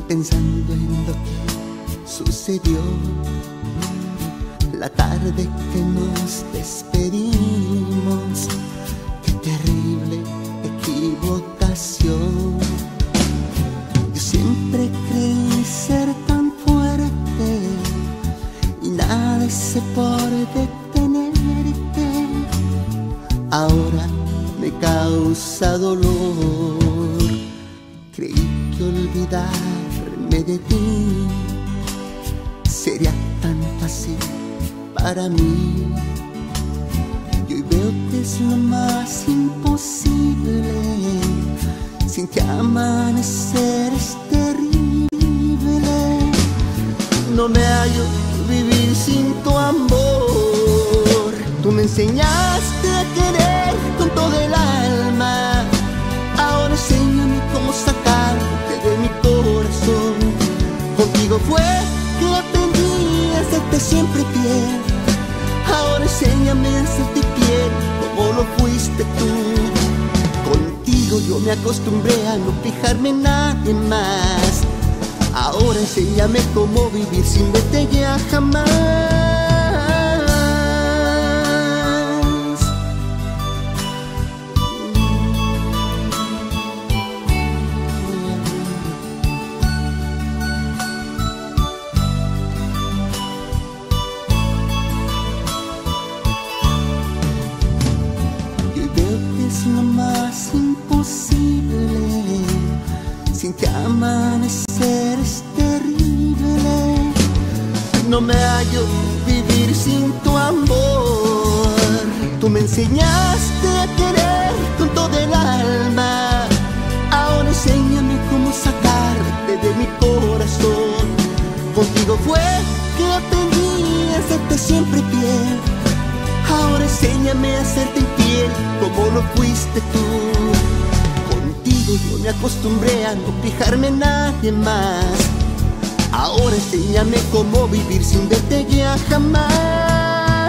pensando en lo que sucedió la tarde que nos despedimos. Qué terrible equivocación. Yo siempre creí ser tan fuerte y nada hice por detenerte. Ahora me causa dolor. Creí que olvidarme de ti sería tan fácil para mí. Y hoy veo que es lo más imposible. Sin que amanecer es terrible. No me hallo vivir sin tu amor. Tú me enseñaste a querer con todo el alma. Ahora enséñame cómo sacarte de mi corazón. Contigo fue que aprendí a hacerte siempre fiel. Ahora enséñame a hacerte fiel como lo fuiste tú. Contigo yo me acostumbré a no fijarme en nadie más. Ahora enséñame cómo vivir sin verte ya jamás. Lo más imposible. Sin que amanecer es terrible. No me hallo vivir sin tu amor. Tú me enseñaste a querer con todo el alma. Ahora enséñame cómo sacarte de mi corazón. Contigo fue que aprendí a hacerte siempre fiel. Ahora enséñame a hacerte infiel como lo fuiste tú. Contigo yo me acostumbré a no fijarme en nadie más. Ahora enséñame cómo vivir sin verte ya jamás.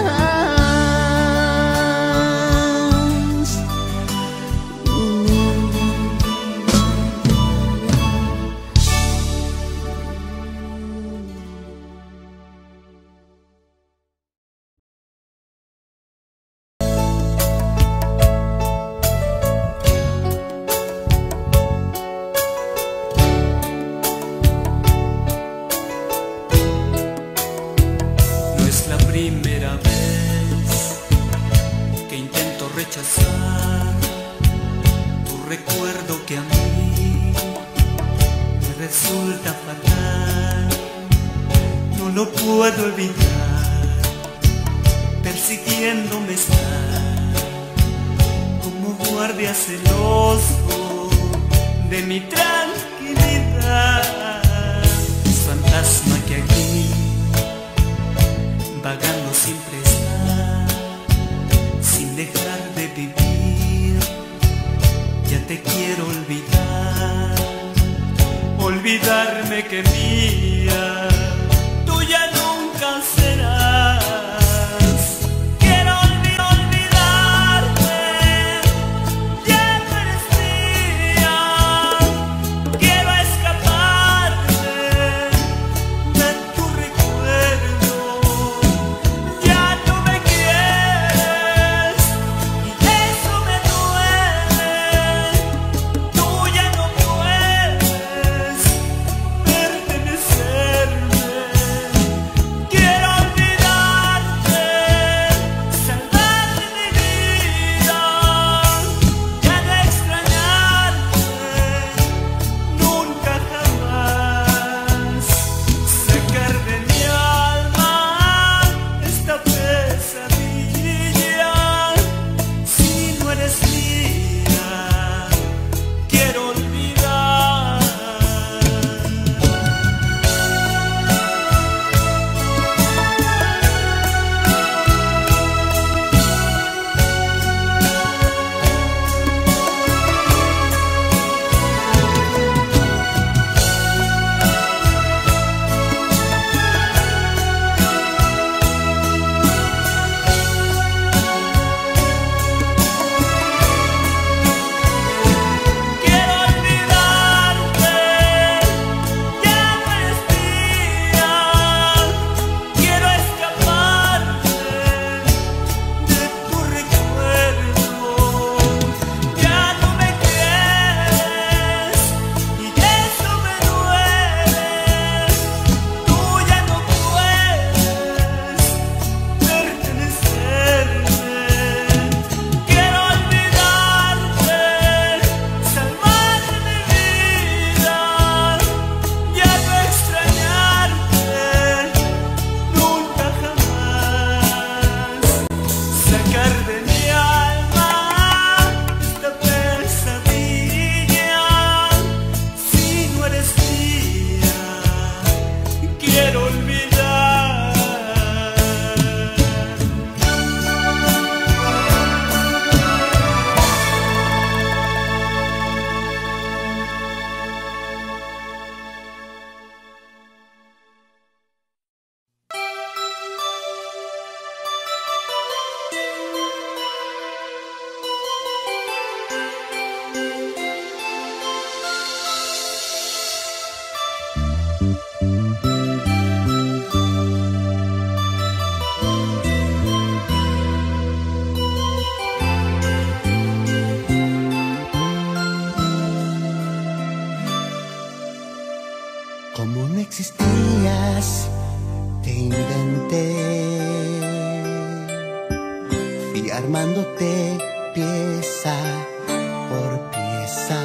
Primera vez que intento rechazar tu recuerdo que a mí me resulta fatal. No lo puedo evitar, persiguiéndome está como guardia celoso de mi tranquilidad. Fantasma que aquí vagando siempre está, sin dejar de vivir. Ya te quiero olvidar, olvidarme que mía, tuya nunca serás. Quiero olvidarme, ya no eres mía. Quiero escaparme de tu recuerdo. Tú ya no puedes pertenecer. Como no existías, te inventé. Fui armándote pieza por pieza,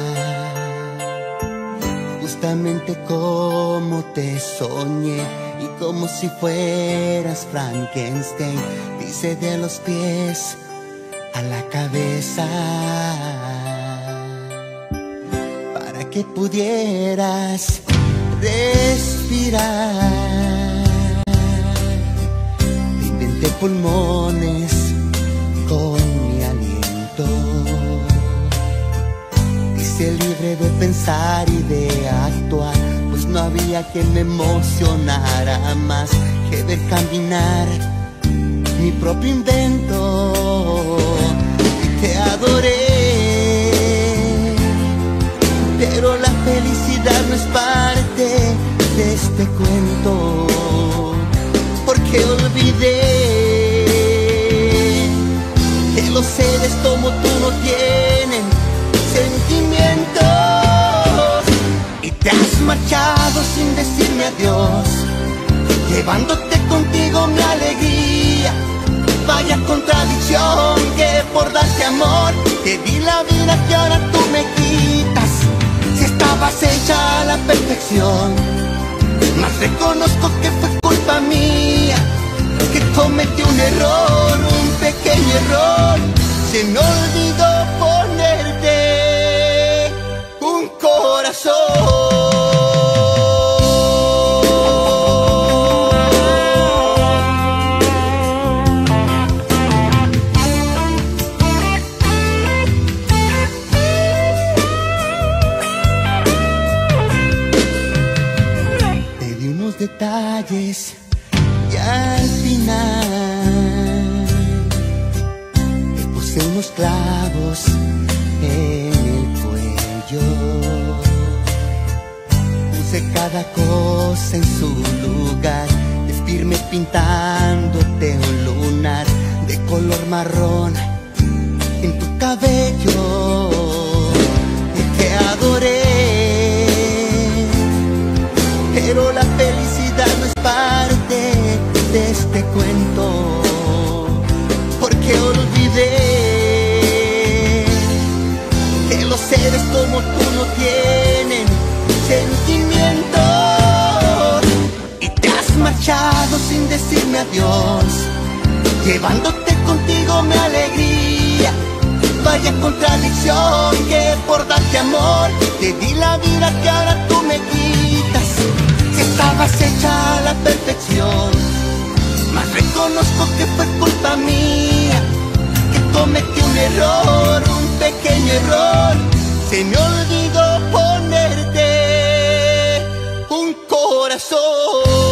justamente como te soñé. Y como si fueras Frankenstein, te hice de los pies a la cabeza, para que pudieras respirar. Te inventé pulmones con mi aliento, te hice libre de pensar y de actuar, pues no había quien me emocionara más que ver caminar mi propio invento. Y te adoré, pero la felicidad no es parte de este cuento, porque olvidé que los seres como tú no tienen sentimientos. Y te has marchado sin decirme adiós, llevándote contigo mi alegría. Vaya contradicción, que por darte amor te di la vida que ahora tú me quitas. Si estabas hecha a la perfección, mas reconozco que fue culpa mía, que cometí un error, un pequeño error. Se me olvidó ponerte un corazón. Detalles y al final te puse unos clavos en el cuello, puse cada cosa en su lugar, de firme pintándote un lunar de color marrón en tu cabello. Y te adoré, pero la felicidad no es parte de este cuento, porque olvidé que los seres como tú no tienen sentimientos. Y te has marchado sin decirme adiós, llevándote contigo mi alegría. Vaya contradicción, que por darte amor te di la vida que ahora tú me quitas. Si estabas hecha a la perfección, mas reconozco que fue culpa mía, que cometí un error, un pequeño error. Se me olvidó ponerte un corazón.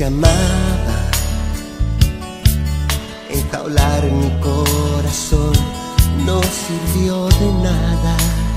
te amaba, enjaular mi corazón no sirvió de nada.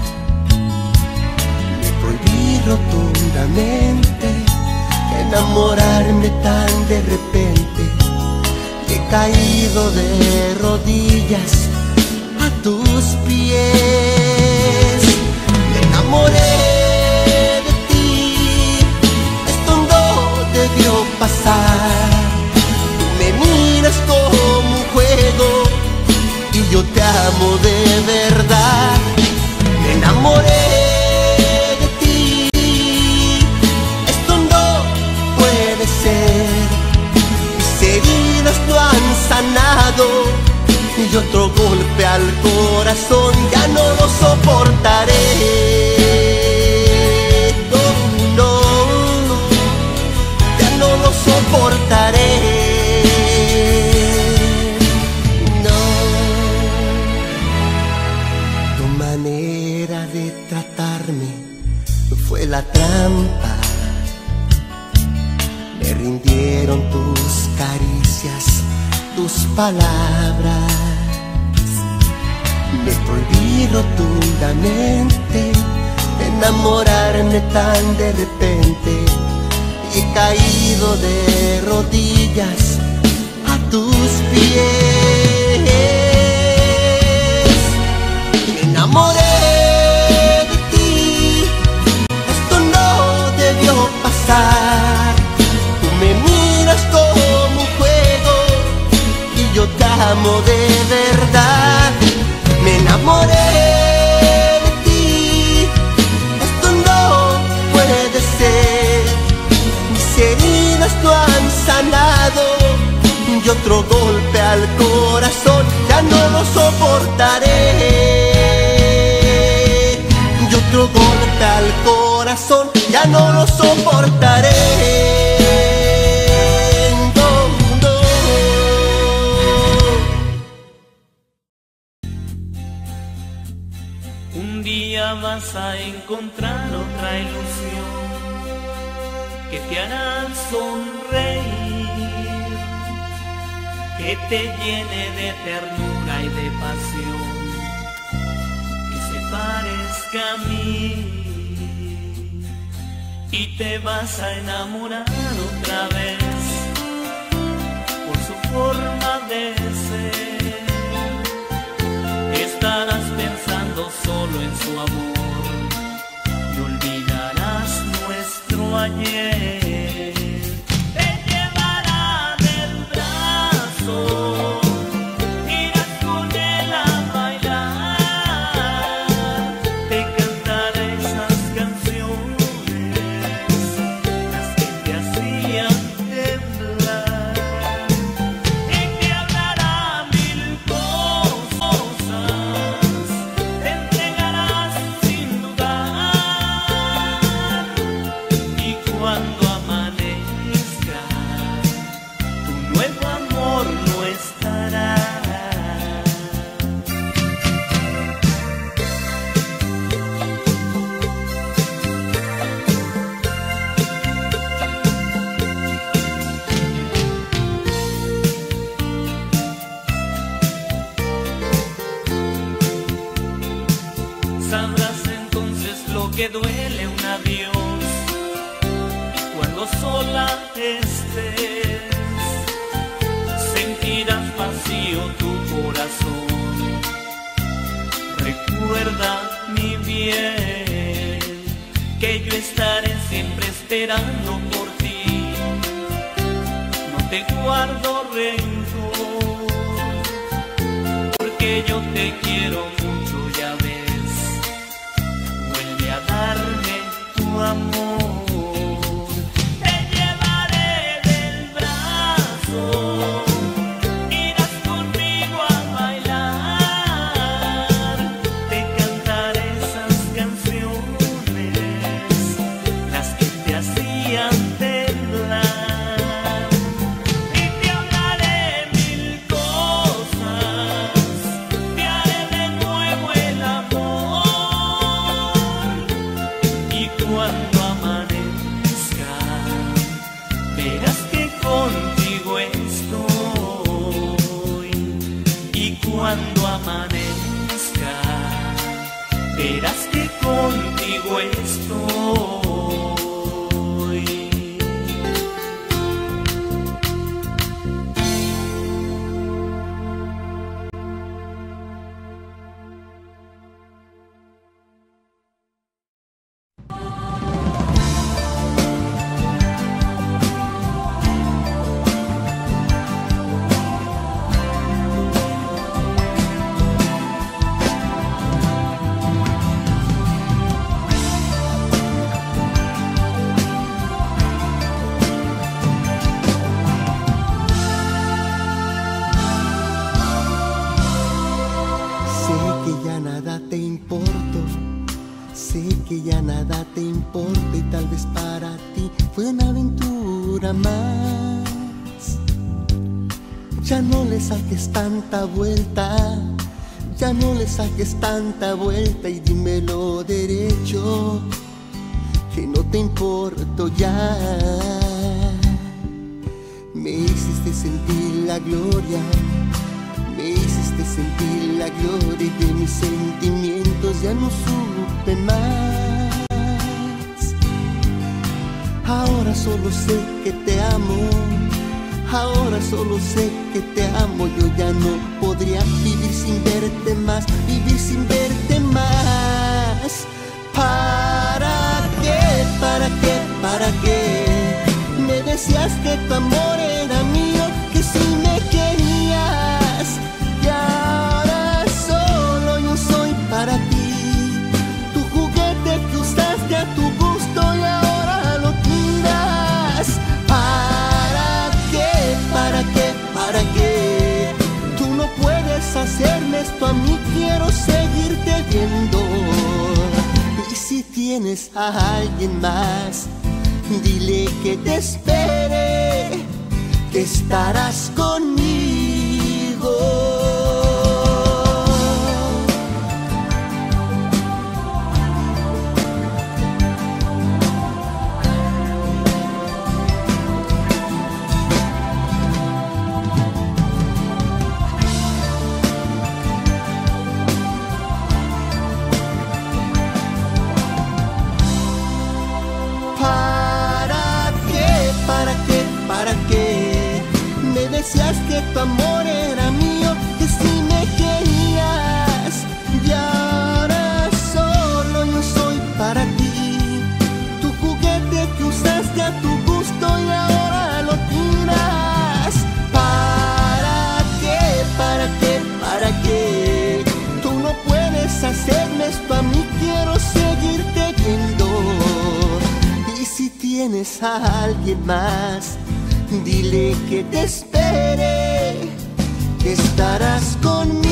Me prohibí rotundamente enamorarme tan de repente. He caído de rodillas a tus pies. Me enamoré de ti, esto no debió pasar. Tú me miras como un juego y yo te amo de verdad. Me enamoré de ti, esto no puede ser. Mis heridas no han sanado y otro golpe al corazón ya no lo soportaré. No, no, ya no lo soportaré. No, tu manera de tratarme fue la trampa. Me rindieron tus caricias, tus palabras. Me prohibí rotundamente enamorarme tan de repente. He caído de rodillas a tus pies. Me enamoré de ti, esto no debió pasar. Tú me miras como un juego y yo te amo de verdad. Me enamoré de ti, esto no puede ser. Mis heridas no han sanado y otro golpe al corazón ya no lo soportaré. Y otro golpe al corazón ya no lo soportaré. Un día vas a encontrar otra ilusión que te hará sonreír, que te llene de ternura y de pasión, que se parezca a mí, y te vas a enamorar otra vez por su forma de ser. Estarás pensando solo en su amor y olvidarás nuestro ayer. Te llevará del brazo, irás con él a bailar, te cantará esas canciones, las que te hacían temblar, y te hablará mil cosas. Te entregarás sin dudar, y cuando amanezca tu nuevo amor no estará. Sabrás entonces lo que duele un adiós, y cuando sola estés sentirás vacío tu corazón. Recuerda, mi bien, que yo estaré siempre esperando por ti. No te guardo rencor, porque yo te quiero mucho, ya ves. Vuelve a darme tu amor. Te llevaré del brazo, irás conmigo a bailar, te cantaré esas canciones, las que te hacían temblar, y te hablaré cuando amanezca, verás que contigo estoy. Que ya nada te importa y tal vez para ti fue una aventura más. Ya no le saques tanta vuelta, ya no le saques tanta vuelta y dímelo derecho, que no te importo ya. Me hiciste sentir la gloria, me hiciste sentir la gloria y de mis sentimientos ya no supe más. Ahora solo sé que te amo, ahora solo sé que te amo. Yo ya no podría vivir sin verte más, vivir sin verte más. ¿Para qué? ¿Para qué? ¿Para qué? Me decías que tu amor era mío, que si me querías. Y ahora solo yo soy para ti, tu juguete que usaste a tu gusto y ahora lo tiras. ¿Para qué? ¿Para qué? ¿Para qué? Tú no puedes hacerme esto a mí, quiero seguirte viendo. Y si tienes a alguien más, dile que te espere, que estarás conmigo. Decías que tu amor era mío, que si me querías. Y ahora solo yo soy para ti, tu juguete que usaste a tu gusto y ahora lo tiras. ¿Para qué? ¿Para qué? ¿Para qué? Tú no puedes hacerme esto a mí, quiero seguirte viendo. Y si tienes a alguien más, dile que te espere, que estarás conmigo.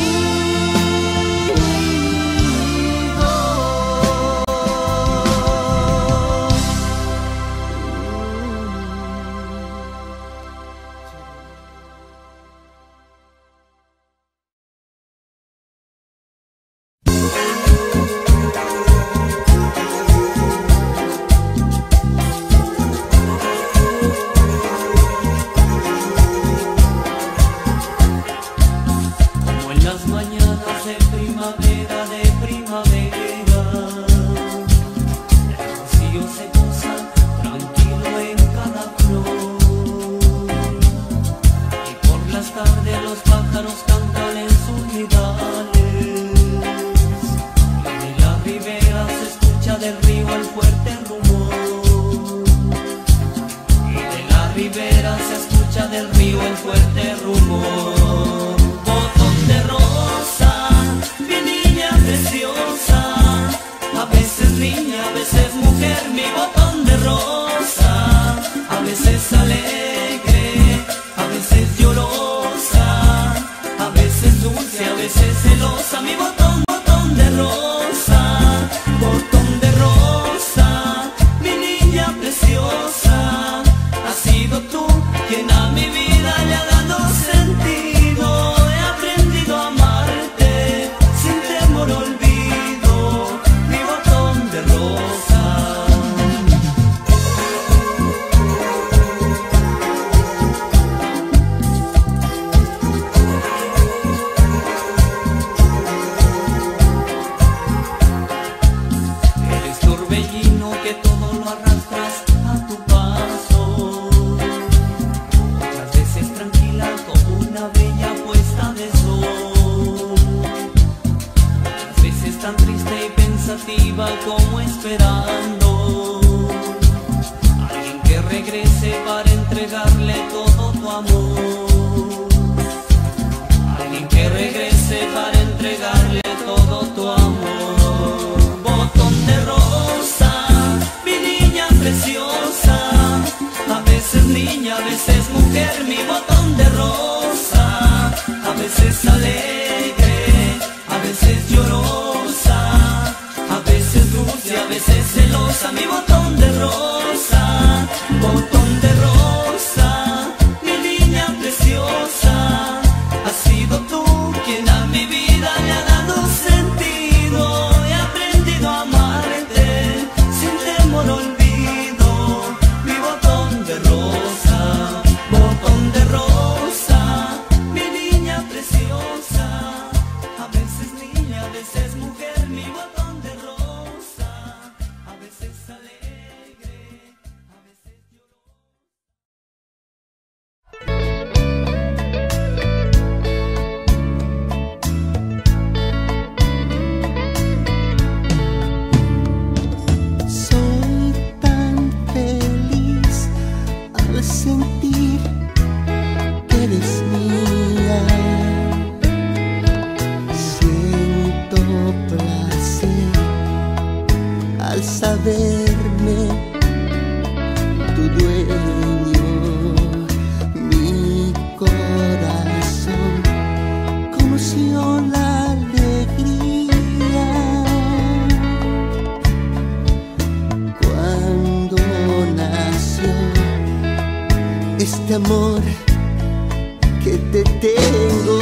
que te tengo.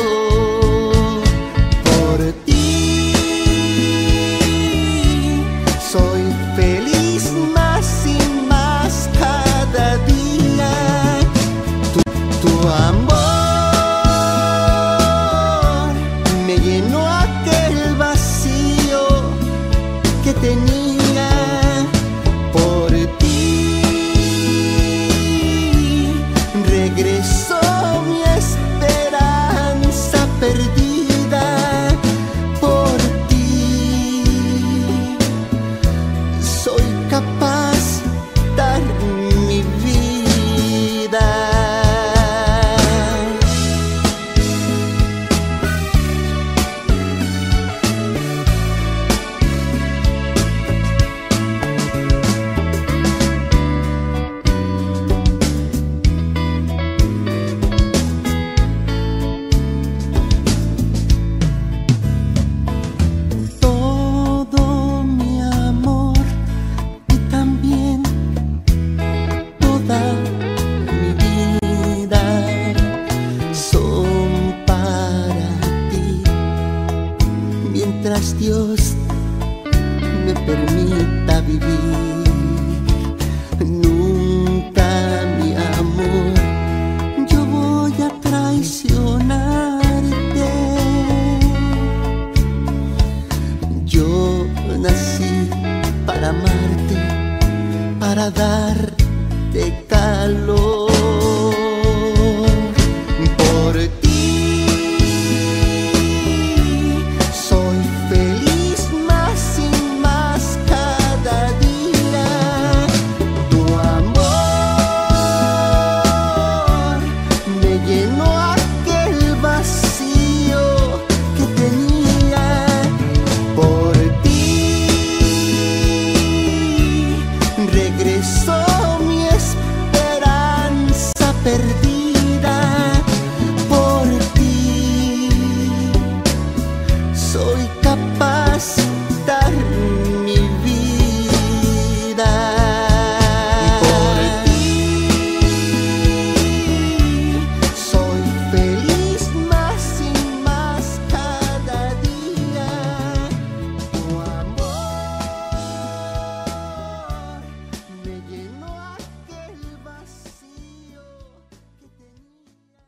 Por ti soy feliz más y más cada día. Tu amor me llenó aquel vacío que tenía. Por ti regresó mi esperanza perdida. Por ti soy capaz de dar mi vida. Dios me permita vivir, nunca, mi amor, yo voy a traicionarte. Yo nací para amarte, para darte calor. Por ti regresó mi esperanza perdida. Por ti soy capaz de dar mi vida. Por ti soy feliz más y más cada día. Tu amor me llenó aquel vacío que tenía.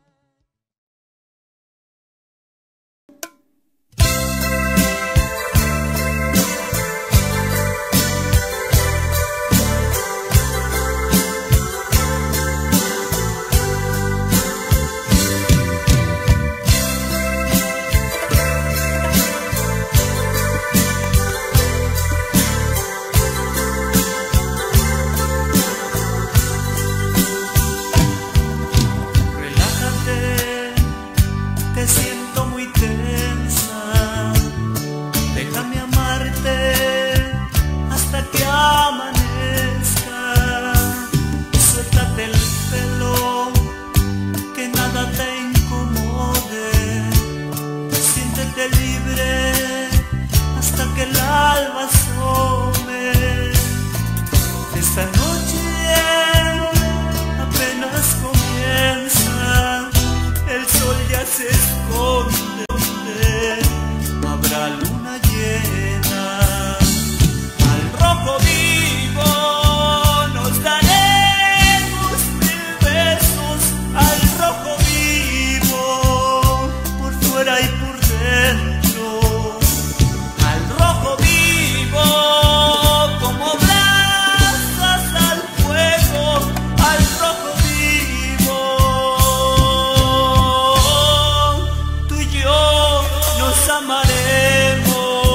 Se esconde, no habrá luna llena. Al rojo vivo nos daremos 1000 besos. Al rojo vivo, por fuera y por dentro. Al rojo vivo, como brasas al fuego. Al rojo vivo, nos amaremos.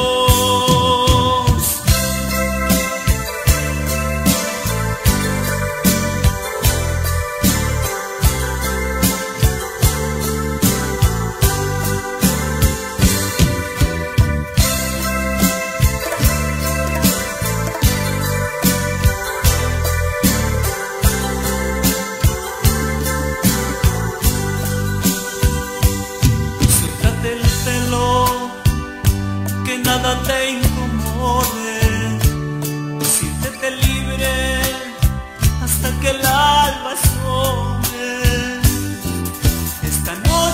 Suéltate el pelo, que nada te incomode. Siéntete libre hasta que el alba asome. Esta noche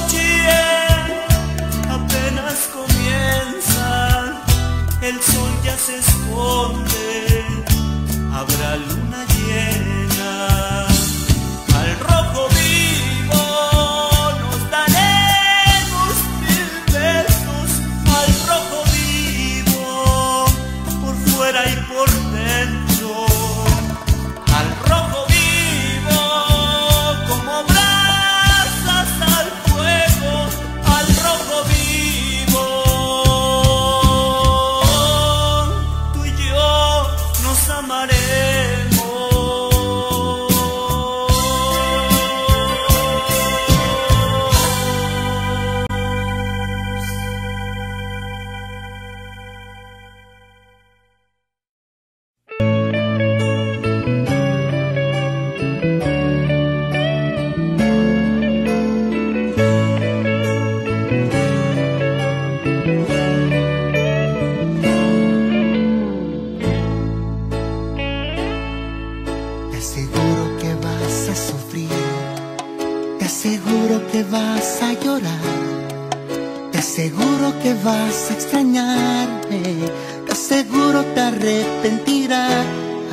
llorar. Te aseguro que vas a extrañarme, te aseguro te arrepentirás.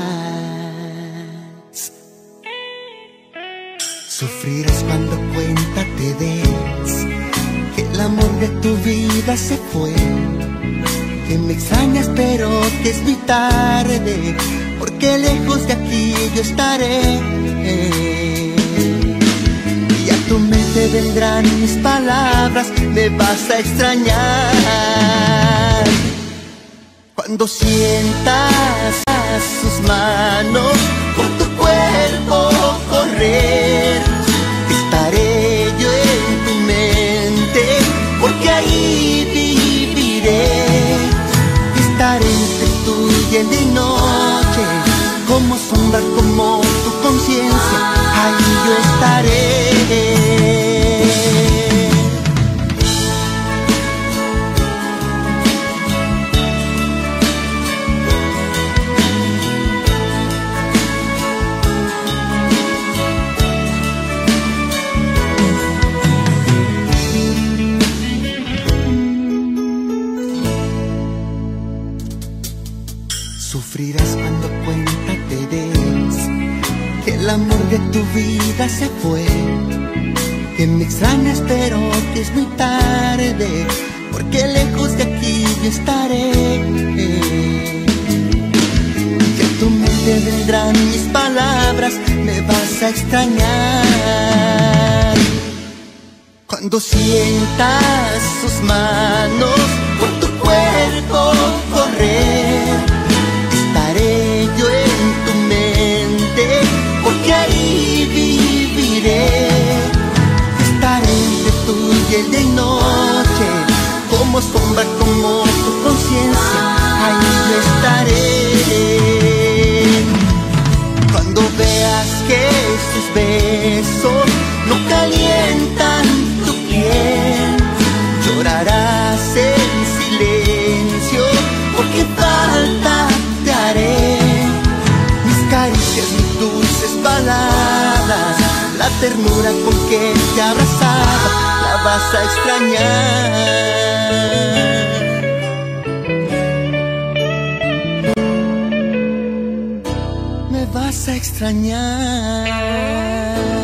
Sufrirás cuando cuenta te des que el amor de tu vida se fue, que me extrañas pero que es muy tarde, porque lejos de aquí yo estaré. Y a tu mente vendrán mis palabras, me vas a extrañar. Cuando sientas sus manos por tu cuerpo correr, estaré yo en tu mente, porque ahí viviré. Estaré entre tú y el de noche, como sombra, como tu conciencia, ahí yo estaré. Sufrirás cuando cuenta te des que el amor de tu vida se fue, que me extrañas pero que es muy tarde, porque lejos de aquí yo estaré. Que a tu mente vendrán mis palabras, me vas a extrañar. Cuando sientas sus manos por tu cuerpo correr, estaré yo en tu mente, porque ahí viviré. Estaré entre tú y el de noche, como sombra, como tu conciencia, ahí yo estaré. Cuando veas que sus besos no calientan tu piel, llorarás en silencio, porque falta te haré. Mis caricias, mis dulces palabras, la ternura con que te abrazaba, la vas a extrañar. Me vas a extrañar.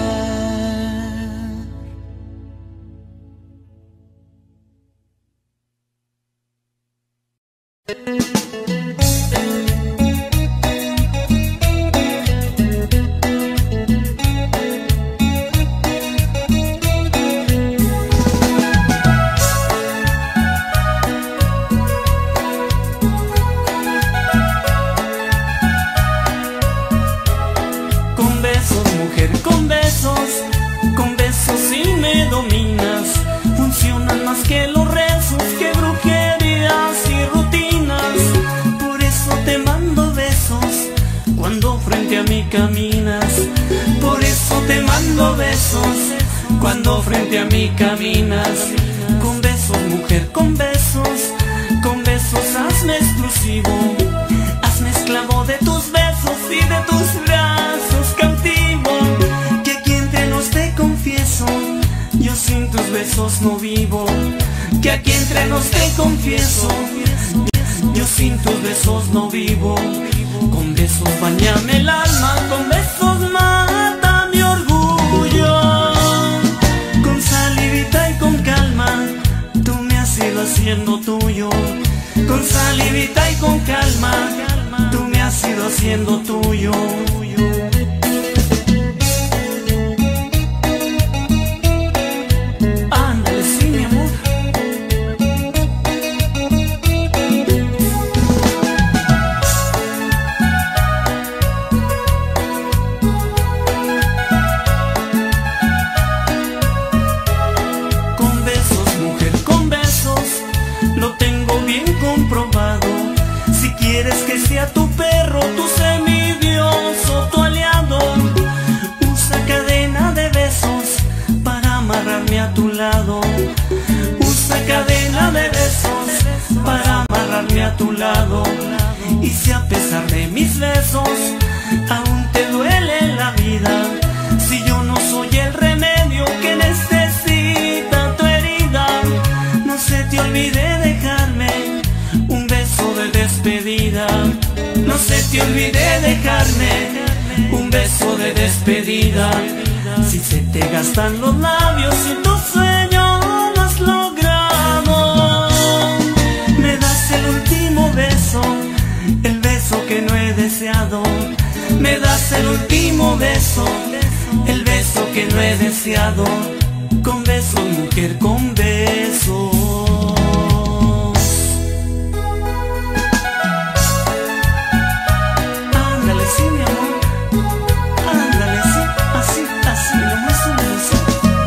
Con besos si me dominas, funcionan más que los rezos, que brujerías y rutinas. Por eso te mando besos cuando frente a mí caminas. Por eso te mando besos cuando frente a mí caminas. Con besos, mujer, con besos hazme exclusivo, hazme esclavo de tus besos y de tus brazos cautivo. Que aquí entre nos te confieso, yo sin tus besos no vivo. Que aquí entre nos te confieso, yo sin tus besos no vivo. Con besos bañame el alma, con besos mata mi orgullo. Con salivita y con calma, tú me has ido haciendo tuyo. Con salivita y con calma, tú me has ido haciendo tuyo. Ándale, sí, mi amor. Con besos, mujer, con besos, lo tengo bien comprobado. Si quieres que sea tu perro, tu semidios o tu aliado, usa cadena de besos para amarrarme a tu lado. Usa cadena de besos para amarrarme a tu lado. Y si a pesar de mis besos aún te duele la vida, si yo no soy el remedio que necesita tu herida, olvide dejarme un beso de despedida. Si se te gastan los labios y tu sueño no has logrado, me das el último beso, el beso que no he deseado. Me das el último beso, el beso que no he deseado. Con besos, mujer, con besos. Ándale, sí, mi amor. Ándale, sí, así, así, lo más o menos así.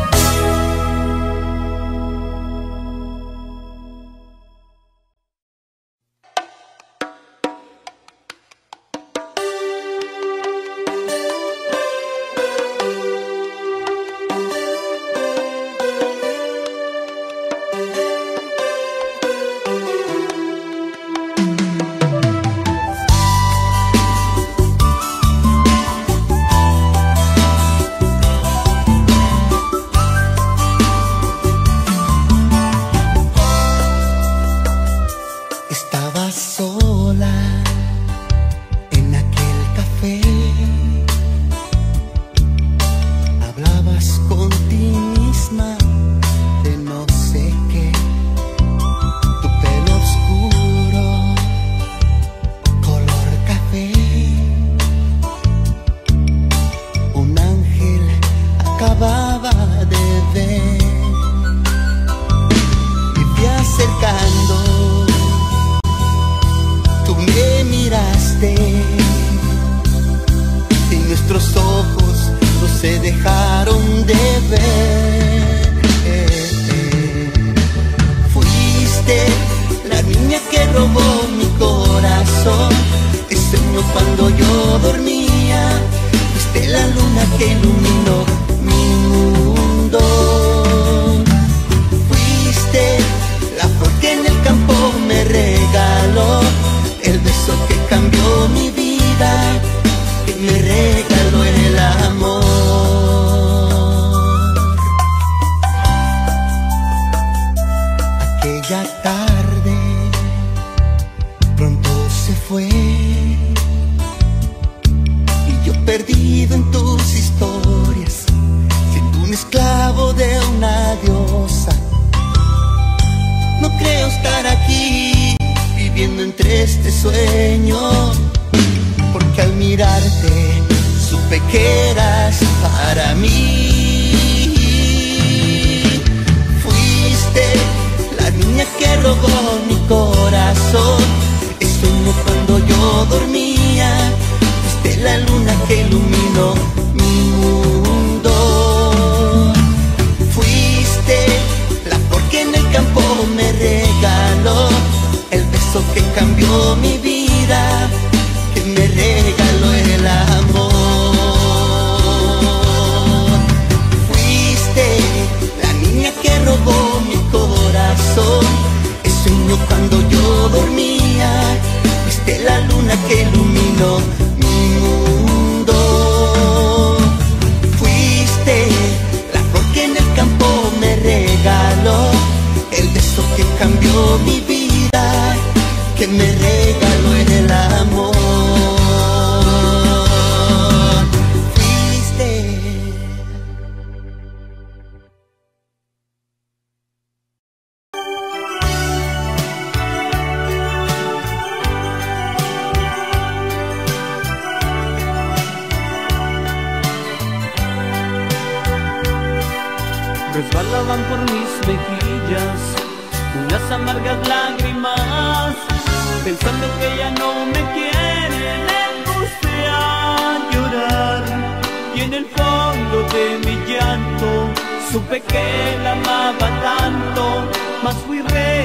Resbalaban por mis mejillas unas amargas lágrimas, pensando que ya no me quiere. Me puse a llorar y en el fondo de mi llanto supe que la amaba tanto, mas fui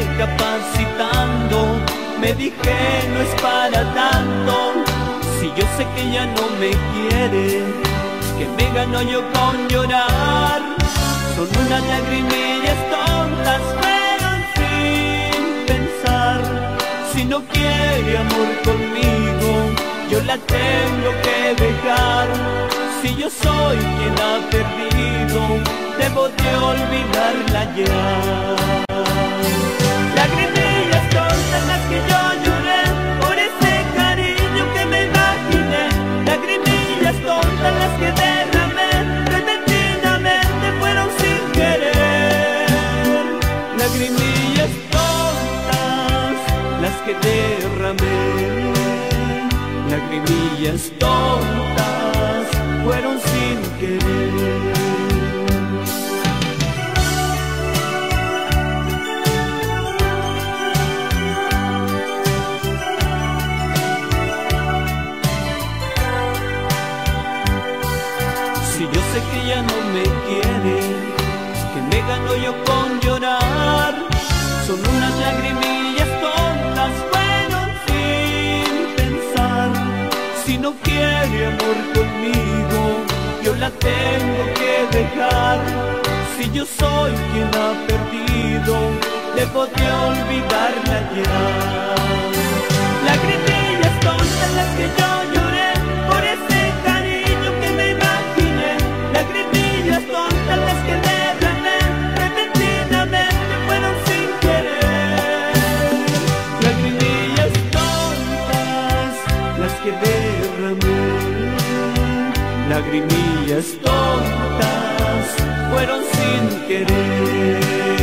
recapacitando, me dije no es para tanto. Si yo sé que ya no me quiere, que me ganó yo con llorar. Son unas lagrimillas tontas, pero sin pensar. Si no quiere amor conmigo, yo la tengo que dejar. Si yo soy quien ha perdido, debo de olvidarla ya. Lagrimillas tontas las que yo lloré por ese cariño que me iba a lagrimillas tontas las que derramé. Lagrimillas tontas fueron sin querer. Si yo sé que ya no me quiere, que me gano yo con llorar, son unas lagrimillas tontas, fueron sin pensar. Si no quiere amor conmigo, yo la tengo que dejar. Si yo soy quien ha perdido, debo de olvidarla ya. Lagrimillas tontas las que yo lloré por ese cariño que me imaginé. Lagrimillas tontas las que derramé, repentinamente fueron sin querer. Lagrimillas tontas las que derramé. Lagrimillas tontas fueron sin querer.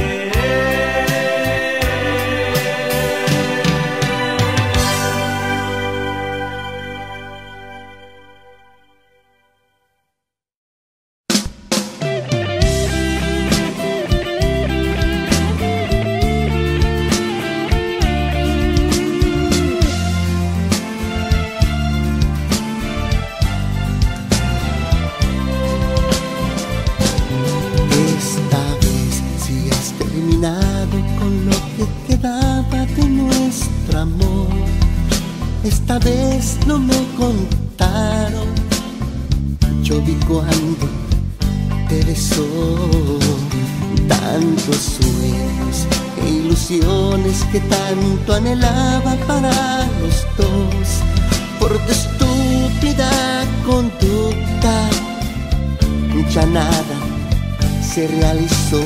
Esta vez no me contaron, yo vi cuando te besó. Tantos sueños e ilusiones que tanto anhelaba para los dos, por tu estúpida conducta ya nada se realizó.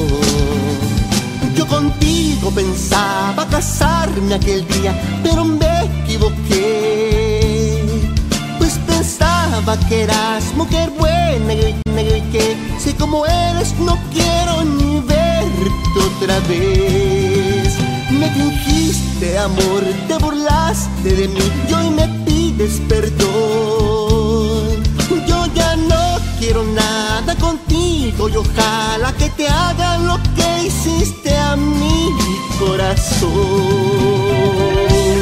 Yo contigo pensaba casarme aquel día, pero me equivoqué, pues pensaba que eras mujer buena y que sé cómo eres, no quiero ni verte otra vez. Me fingiste amor, te burlaste de mí y hoy me pides perdón. Yo ya no quiero nada contigo y ojalá que te hagan lo que hiciste a mi corazón.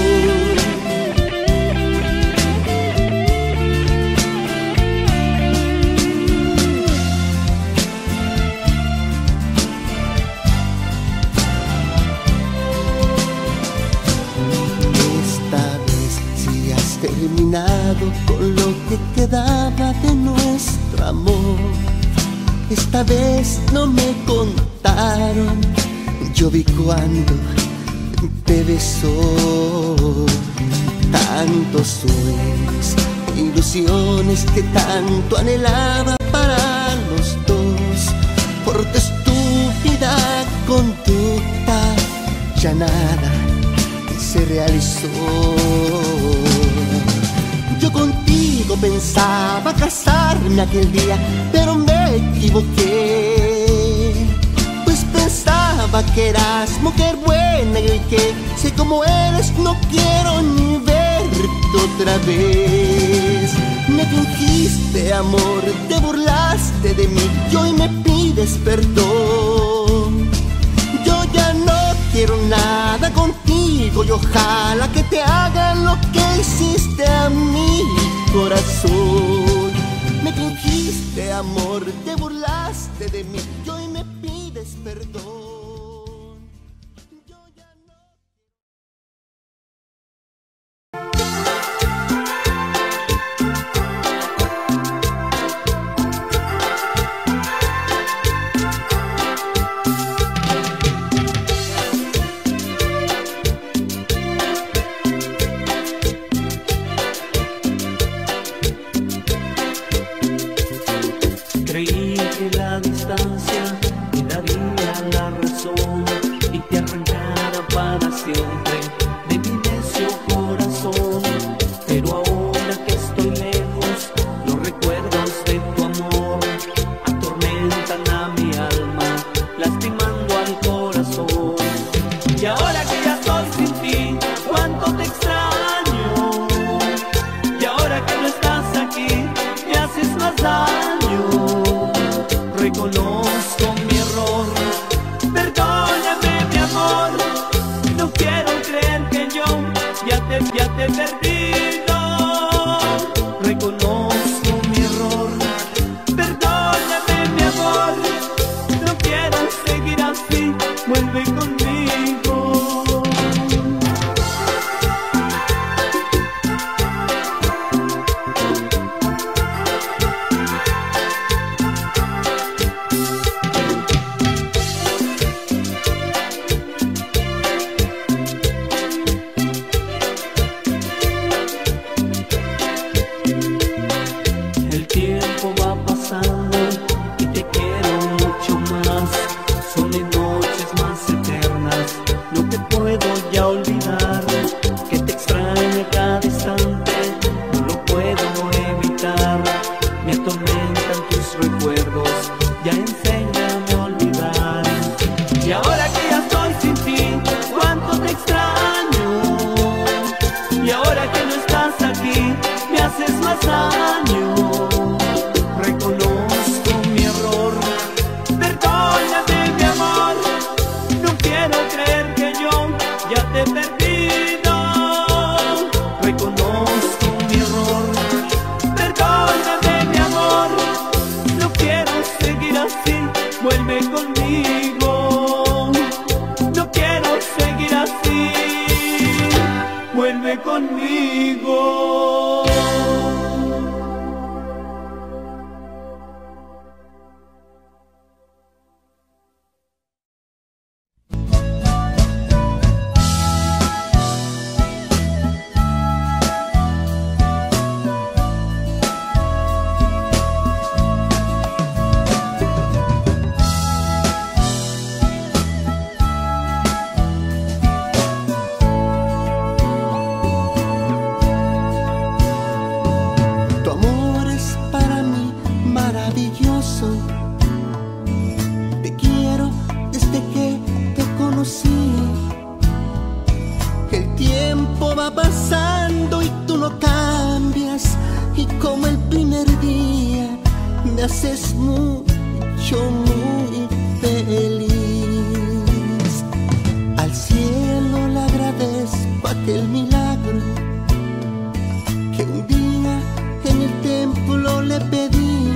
Esta vez si has terminado con lo que quedaba de nuestro amor. Esta vez no me contaron, yo vi cuando te besó. Tantos sueños, ilusiones que tanto anhelaba para los dos, por tu estúpida conducta ya nada se realizó. Yo contigo pensaba casarme aquel día, pero me equivoqué, pues pensaba que eras mujer buena y que sé cómo eres, no quiero ni verte otra vez. Me fingiste amor, te burlaste de mí y hoy me pides perdón. Yo ya no quiero nada contigo y ojalá que te hagan lo que hiciste a mi corazón. Me fingiste amor, te burlaste de mí y hoy me pides perdón. Yo ya no... Creí que la distancia me daría la razón y te arrancara para siempre de mi necio corazón. Pero ahora que estoy lejos, los recuerdos de tu amor atormentan a mi alma, lastimando al corazón. vuelve conmigo. El tiempo va pasando y te quiero mucho más. Son mis noches más eternas, no te puedo ya olvidar. Que te extrañe cada instante, no lo puedo evitar. Me atormentan tus recuerdos, ya enséñame a olvidar. Y ahora que ya estoy sin ti, cuánto te extraño. Y ahora que no estás aquí, me haces más daño. Reconozco mi error, perdóname mi amor. No quiero creer que yo ya te he perdido. Reconozco mi error, perdóname mi amor. No quiero seguir así, vuelve conmigo. No quiero seguir así, vuelve conmigo. Tu amor es para mí maravilloso. Te quiero desde que te conocí. El tiempo va pasando y tú no cambias. Y como el primer día me haces mucho, muy feliz. Al cielo le agradezco aquel milagro que un día en el templo le pedí.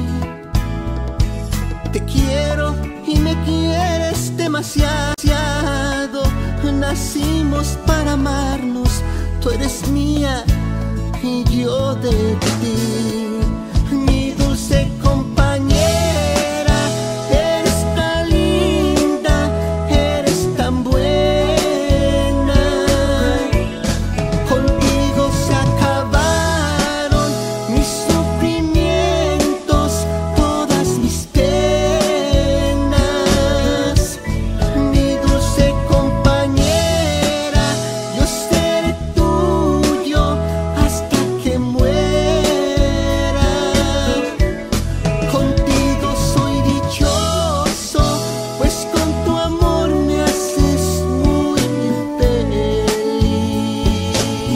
Te quiero y me quieres demasiado. Nacimos para amarnos, tú eres mía y yo de ti. Mi dulce compañera, eres tan linda, eres tan buena. Contigo se acabaron mis sufrimientos, todas mis penas. Mi dulce compañera, yo seré tuyo hasta que muera. Contigo soy dichoso, pues con tu amor me haces muy feliz.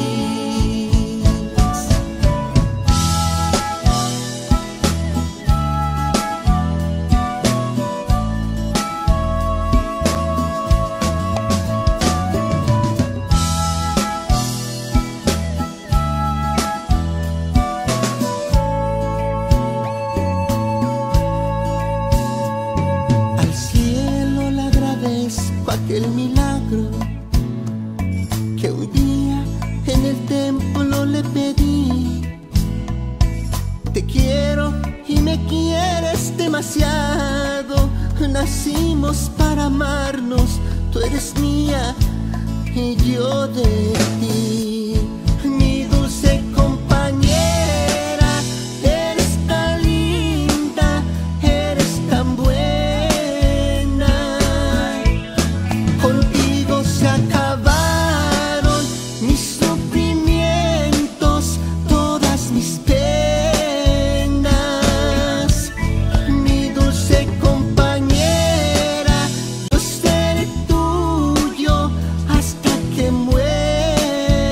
Al cielo le agradezco aquel milagro que un día en el templo le pedí. Te quiero y me quieres demasiado. Nacimos para amarnos, tú eres mía y yo de ti. Mi dulce compañera, eres tan linda, eres tan buena. Contigo se acabaron mis sufrimientos, todas mis penas. Mi dulce compañera, yo seré tuyo hasta que muera.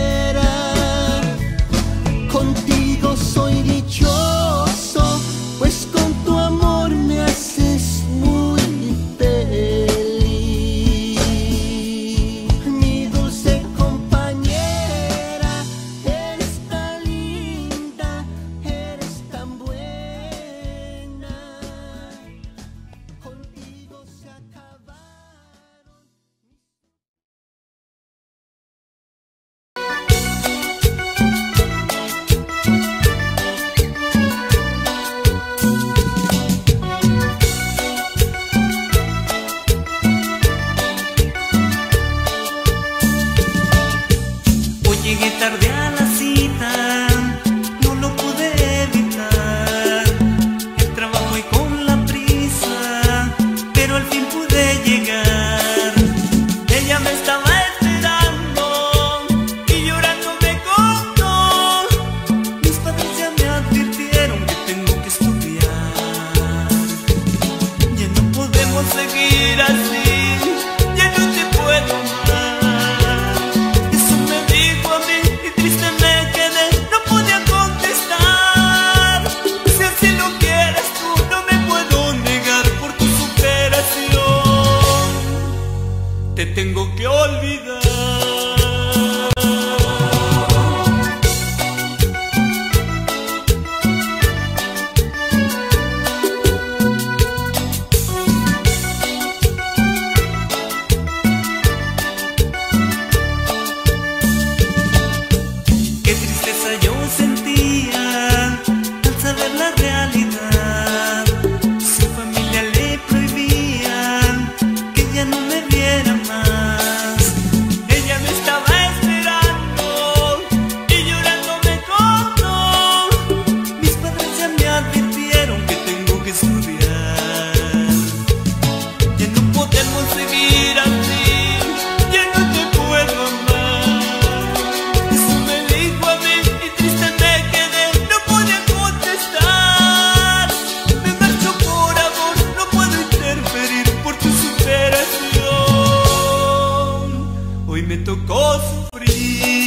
tarde a la cita, no lo pude evitar. El trabajo y con la prisa, pero al fin pude llegar. Ella me estaba esperando y llorando me contó. Mis padres ya me advirtieron que tengo que estudiar. Ya no podemos seguir así, ya no te puedo amar. Eso me dijo a mí y triste me quedé, no podía contestar. Si así lo quieres tú, no me puedo negar por tu superación. Te tengo que olvidar. Qué tristeza yo sentía al saber la realidad. Su familia le prohibían que ya no me viera más. Ella me estaba esperando y llorando me contó. Mis padres ya me advirtieron que tengo que estudiar. Ya no podemos seguir así, ya no te puedo amar. Eso me dijo a mí y triste me quedé, no podía contestar. Me marcho por amor, no puedo interferir por tu superación. Hoy me tocó sufrir.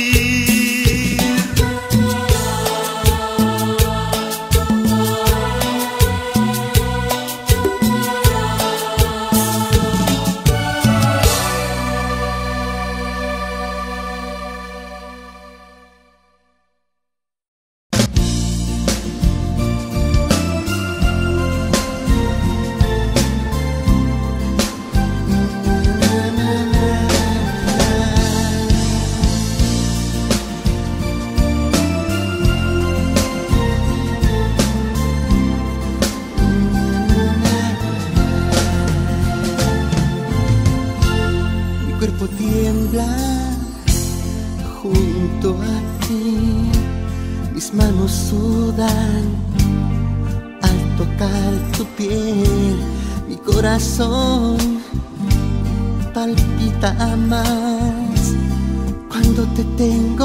Mi cuerpo tiembla junto a ti, mis manos sudan al tocar tu piel, mi corazón palpita más cuando te tengo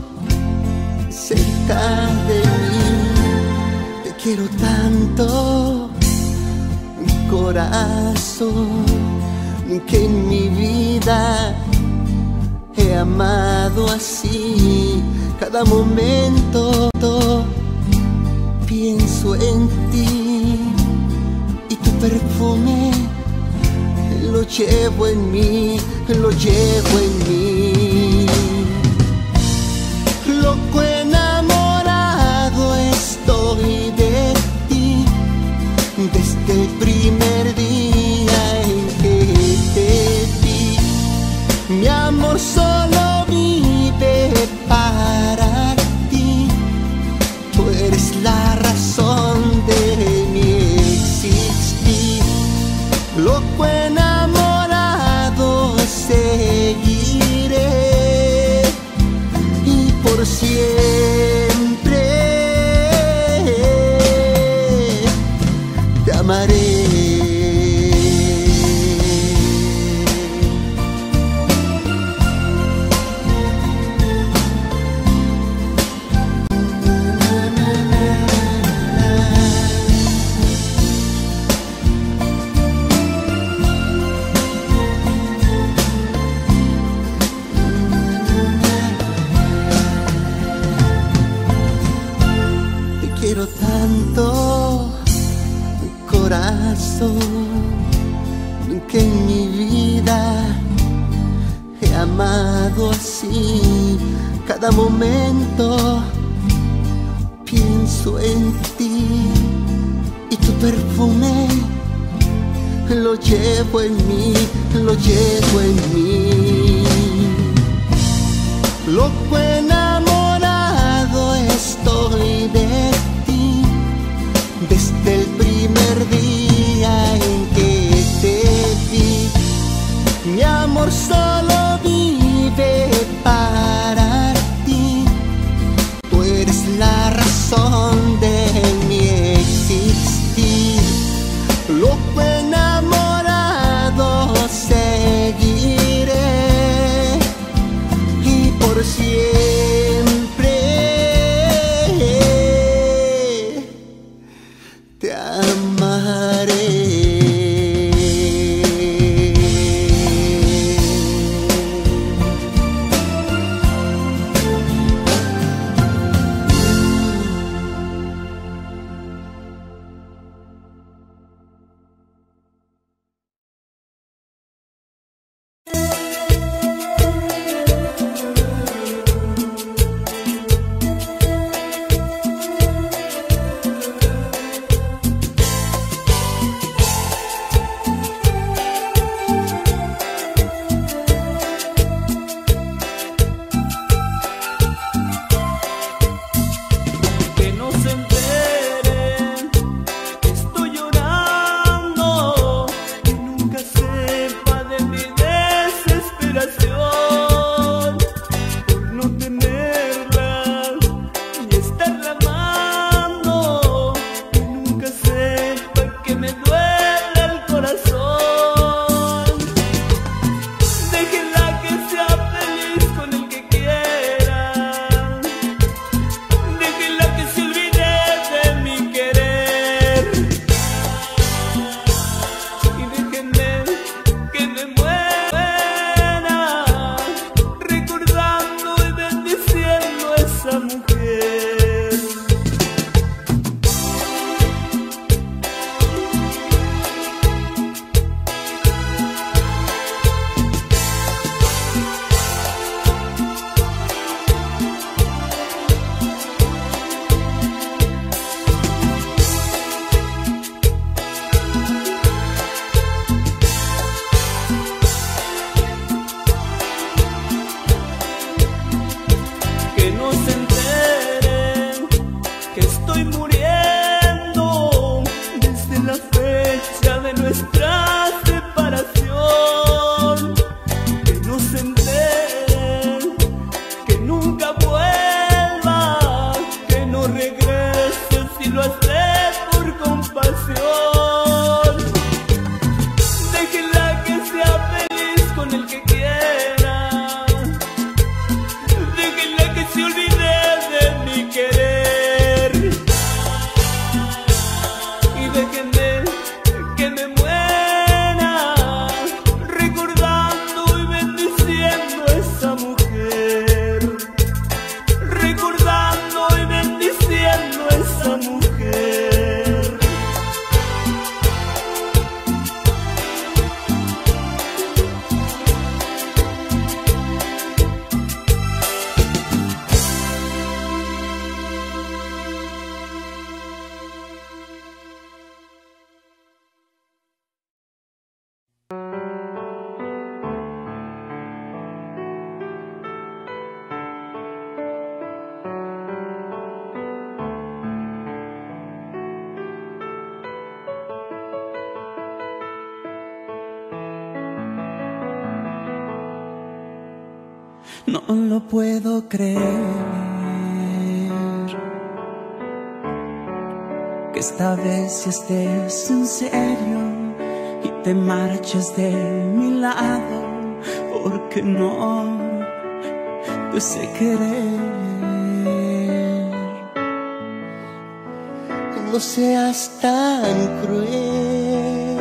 cerca de mí. Te quiero tanto, mi corazón, que en mi vida he amado así. Cada momento pienso en ti y tu perfume lo llevo en mí, lo llevo en mí. Loco enamorado estoy de ti desde el primer día en que te vi. Mi amor solo vive para ti, tú eres la razón de mi existir. Loco enamorado seguiré y por siempre te amaré. Quiero tanto, corazón, que en mi vida he amado así. Cada momento pienso en ti y tu perfume lo llevo en mí, lo llevo en mí. Loco enamorado estoy de ti desde el primer día en que te vi. Mi amor solo vive para ti, razón de mi existir. Loco enamorado seguiré y por siempre te amaré. No lo puedo creer, que esta vez estés en serio y te marches de mi lado, porque no te sé querer. No seas tan cruel,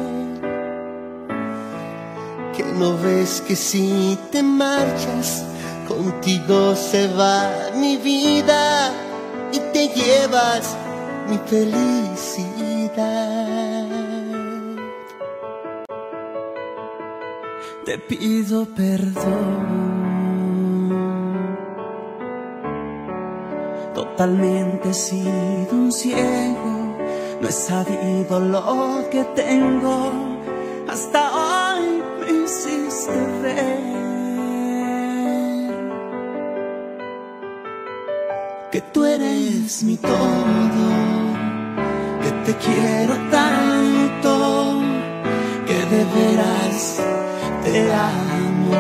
que no ves que si te marchas, contigo se va mi vida y te llevas mi felicidad. Te pido perdón, totalmente he sido un ciego, no he sabido lo que tengo, hasta hoy me hiciste ver que tú eres mi todo, que te quiero tanto, que de veras te amo.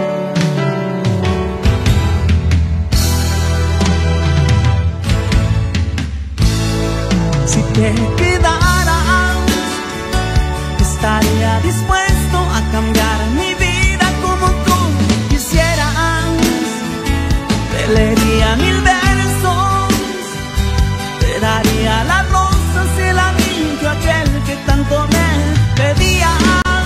te quedaras, estaría dispuesto a cambiar mi vida como tú quisieras. Te leería 1000 versos, te daría las rosas y el anillo aquel que tanto me pedías.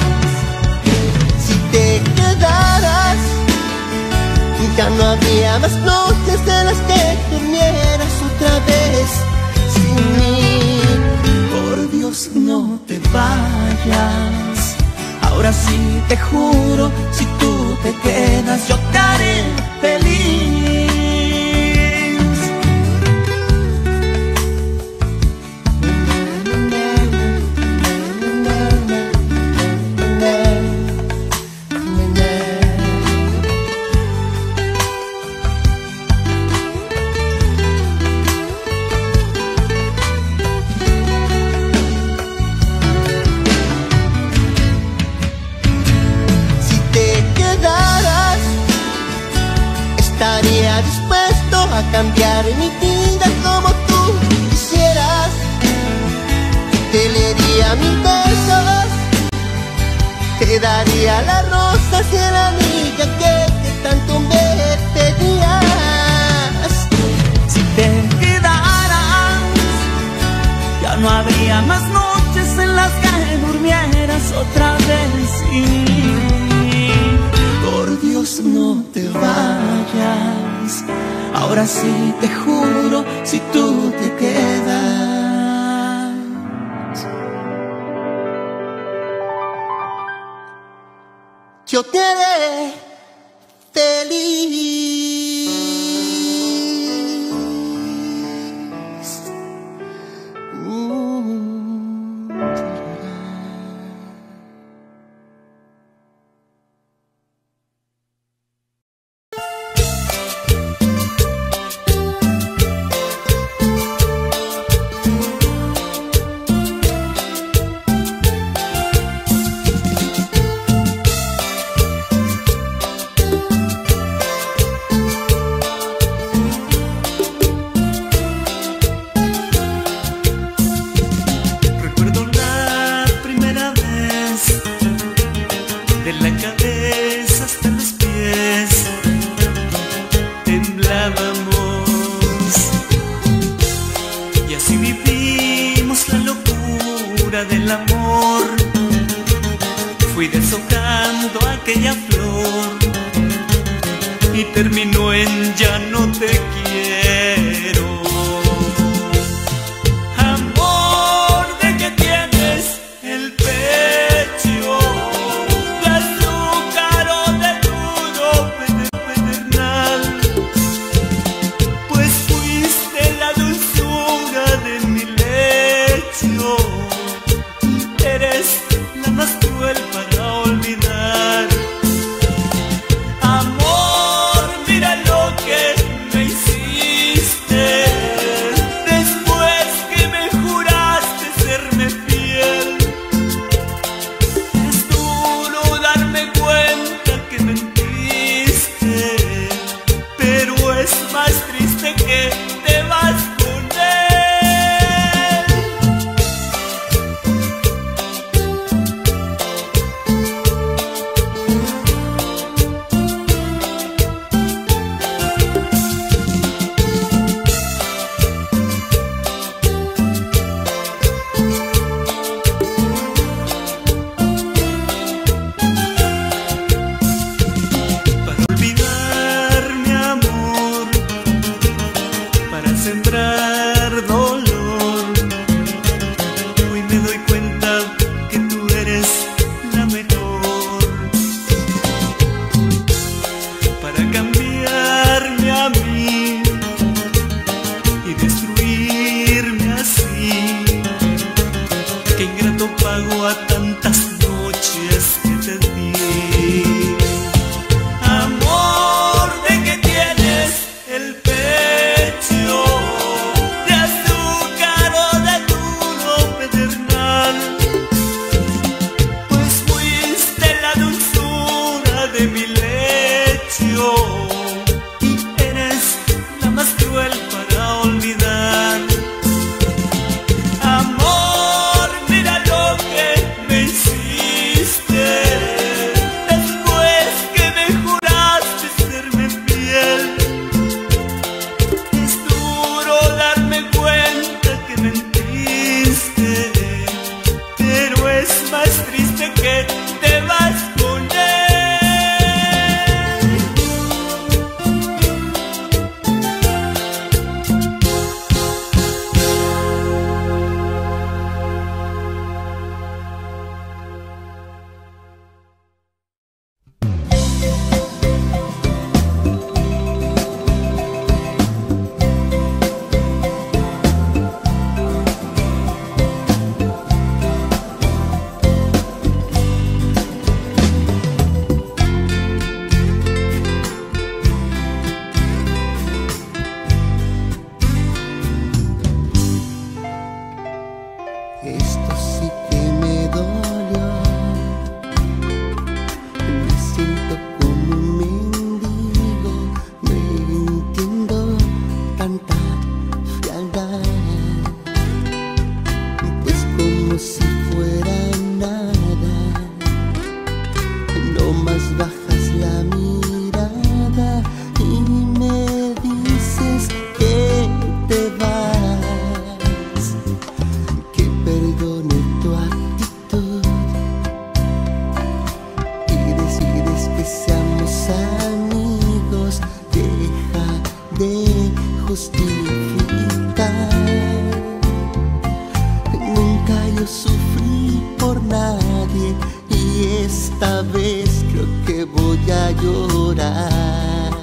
Si te quedaras, ya no habría más noches en las que durmieras otra vez sin mí. Por Dios, no te vayas. Ahora sí te juro, si tú te quedas, yo te haré feliz. Estaría dispuesto a cambiar mi vida como tú quisieras. Te leería 1000 versos, te daría las rosas y el anillo que tanto me pedías. Si te quedaras, ya no habría más noches en las que durmieras otra vez sin mí. Por Dios, no te vayas. Ahora sí te juro, si tú te quedas, yo te haré feliz. amor, mira lo que me hiciste. olvidar.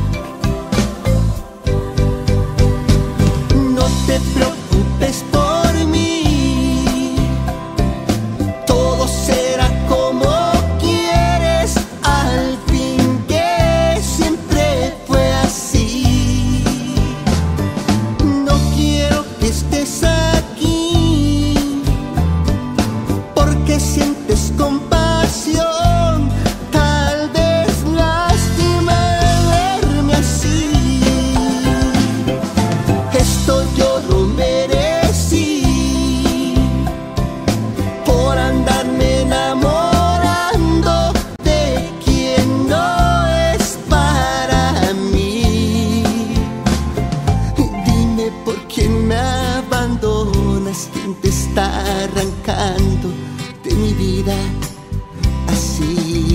No te preocupes por mí, todo será como quieres, al fin que siempre fue así. No quiero que estés aquí, porque sientes compasión, tal vez lástima verme así. Esto yo lo merecí por andarme enamorando de quien no es para mí. Dime por qué me abandonas, quién te está arrancando de mi vida así.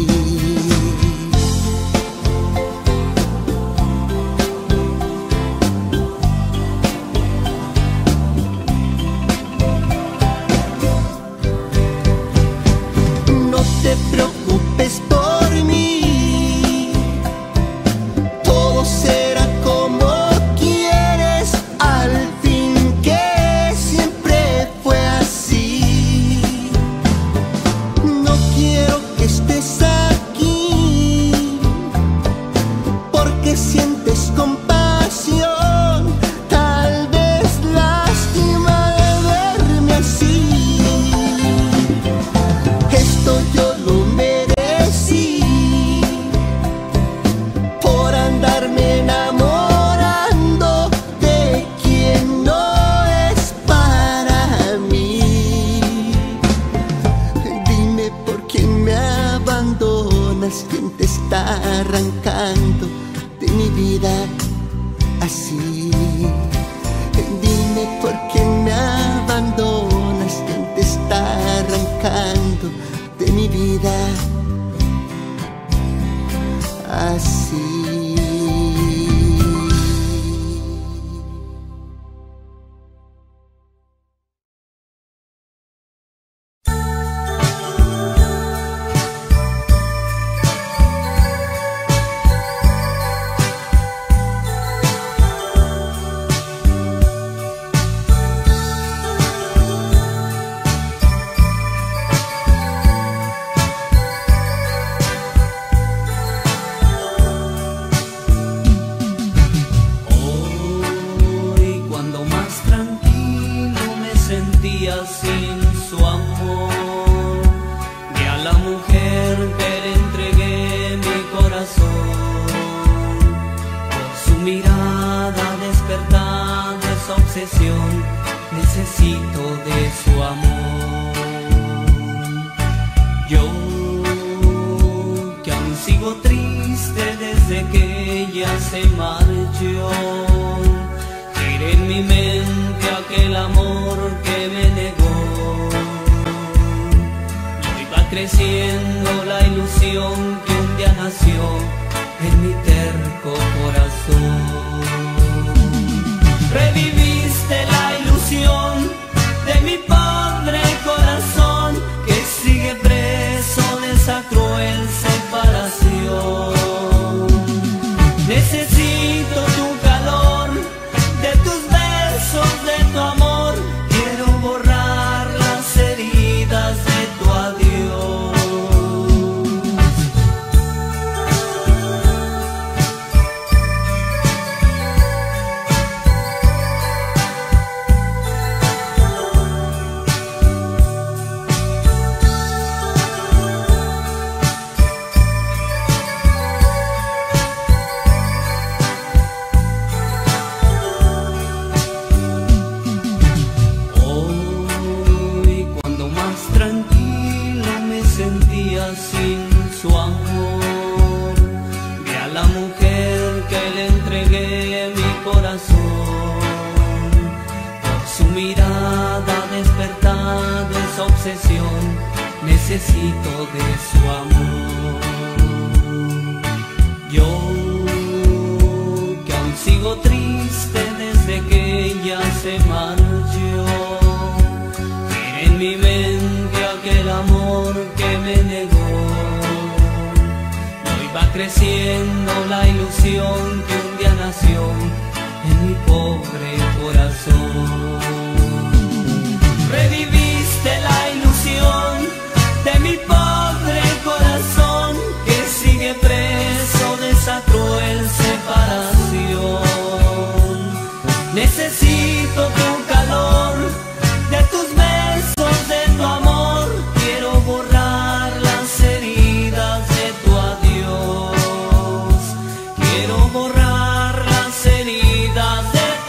No te preocupes por mí, todo será como quieres, al fin que siempre fue así. No quiero que estés aquí, porque sientes compasión, tal vez lástima de verme así. Esto yo lo merecí por andarme enamorando de quien no es para mí. Dime por qué me abandonas, quién te está arrancando de mi vida así. Dime por qué me abandonas, quién te está arrancando de mi vida así. Hoy, cuando más tranquilo me sentía sin su amor, vi a la mujer que le entregué mi corazón. Por su mirada despertada de esa obsesión, necesito de su amor. Yo, que aún sigo triste desde que ella se marchó, giré en mi mente aquel amor que me negó. Y iba creciendo la ilusión que un día nació en mi terco corazón. Reviviste la ilusión de mi pobre corazón, que sigue preso de esa cruel separación. Necesito tu calor, de tus besos, de tu amor. Quiero borrar las heridas de tu adiós. Sin su amor, vi a la mujer que le entregué mi corazón. Por su mirada despertada esa obsesión, necesito de su amor. Yo, que aún sigo triste desde que ella se marchó, tiene en mi mente aquel amor que me negó. No iba creciendo la ilusión que un día nació en mi pobre corazón. Reviviste la ilusión de mi pobre corazón que sigue preso de esa cruel separación. Necesito tu calor, de tus besos, de tu amor. Quiero borrar las heridas de tu adiós. Quiero borrar las heridas de tu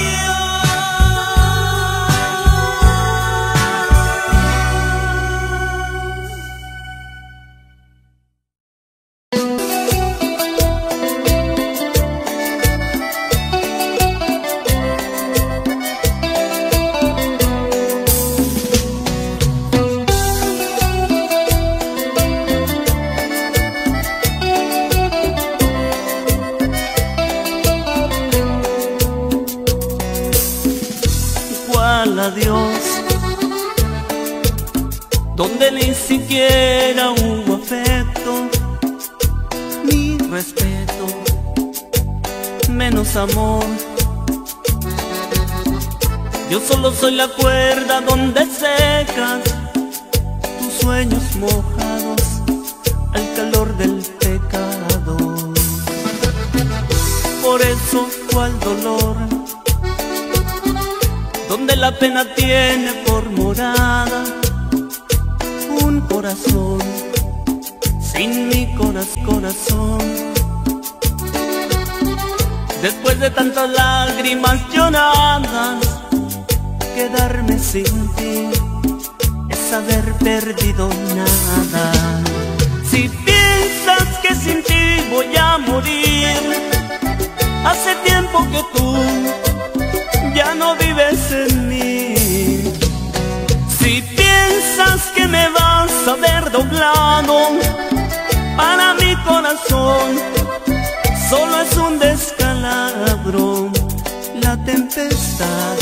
adiós, donde ni siquiera hubo afecto ni respeto, menos amor. Yo solo soy la cuerda donde secas tus sueños mojados al calor del pecado. Por eso cuál dolor, donde la pena tiene por morada un corazón, sin mi corazón. Después de tantas lágrimas lloradas, quedarme sin ti es haber perdido nada. Si piensas que sin ti voy a morir, hace tiempo que tú ya no vives en mí. Si piensas que me vas a ver doblado, para mi corazón solo es un descalabro. La tempestad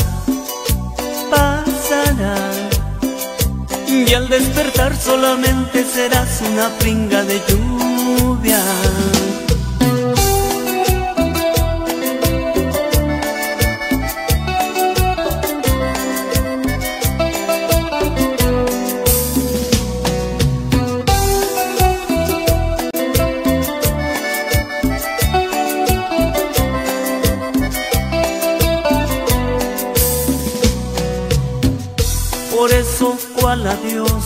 pasará y al despertar solamente serás una pringa de lluvia. Por eso, ¿cuál adiós?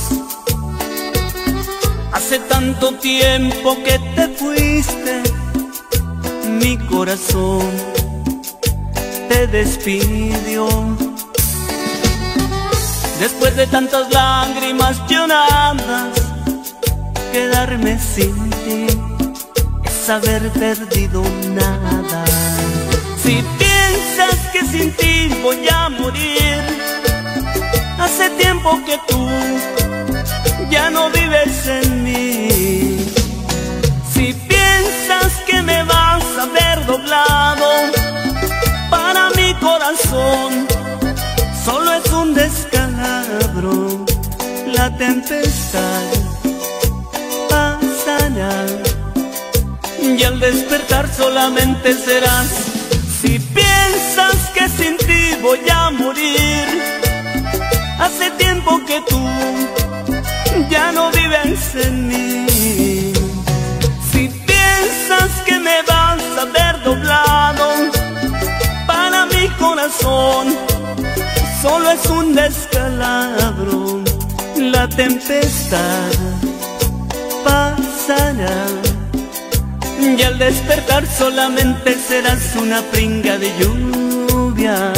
Hace tanto tiempo que te fuiste, mi corazón te despidió. Después de tantas lágrimas lloradas, quedarme sin ti es haber perdido nada. Si piensas que sin ti voy a morir, hace tiempo que tú ya no vives en mí. Si piensas que me vas a ver doblado, para mi corazón solo es un descalabro. La tempestad pasará y al despertar solamente serás. Si piensas que sin ti voy a morir, hace tiempo que tú ya no vives en mí. Si piensas que me vas a ver doblado, para mi corazón solo es un descalabro. La tempestad pasará y al despertar solamente serás una pringa de lluvia.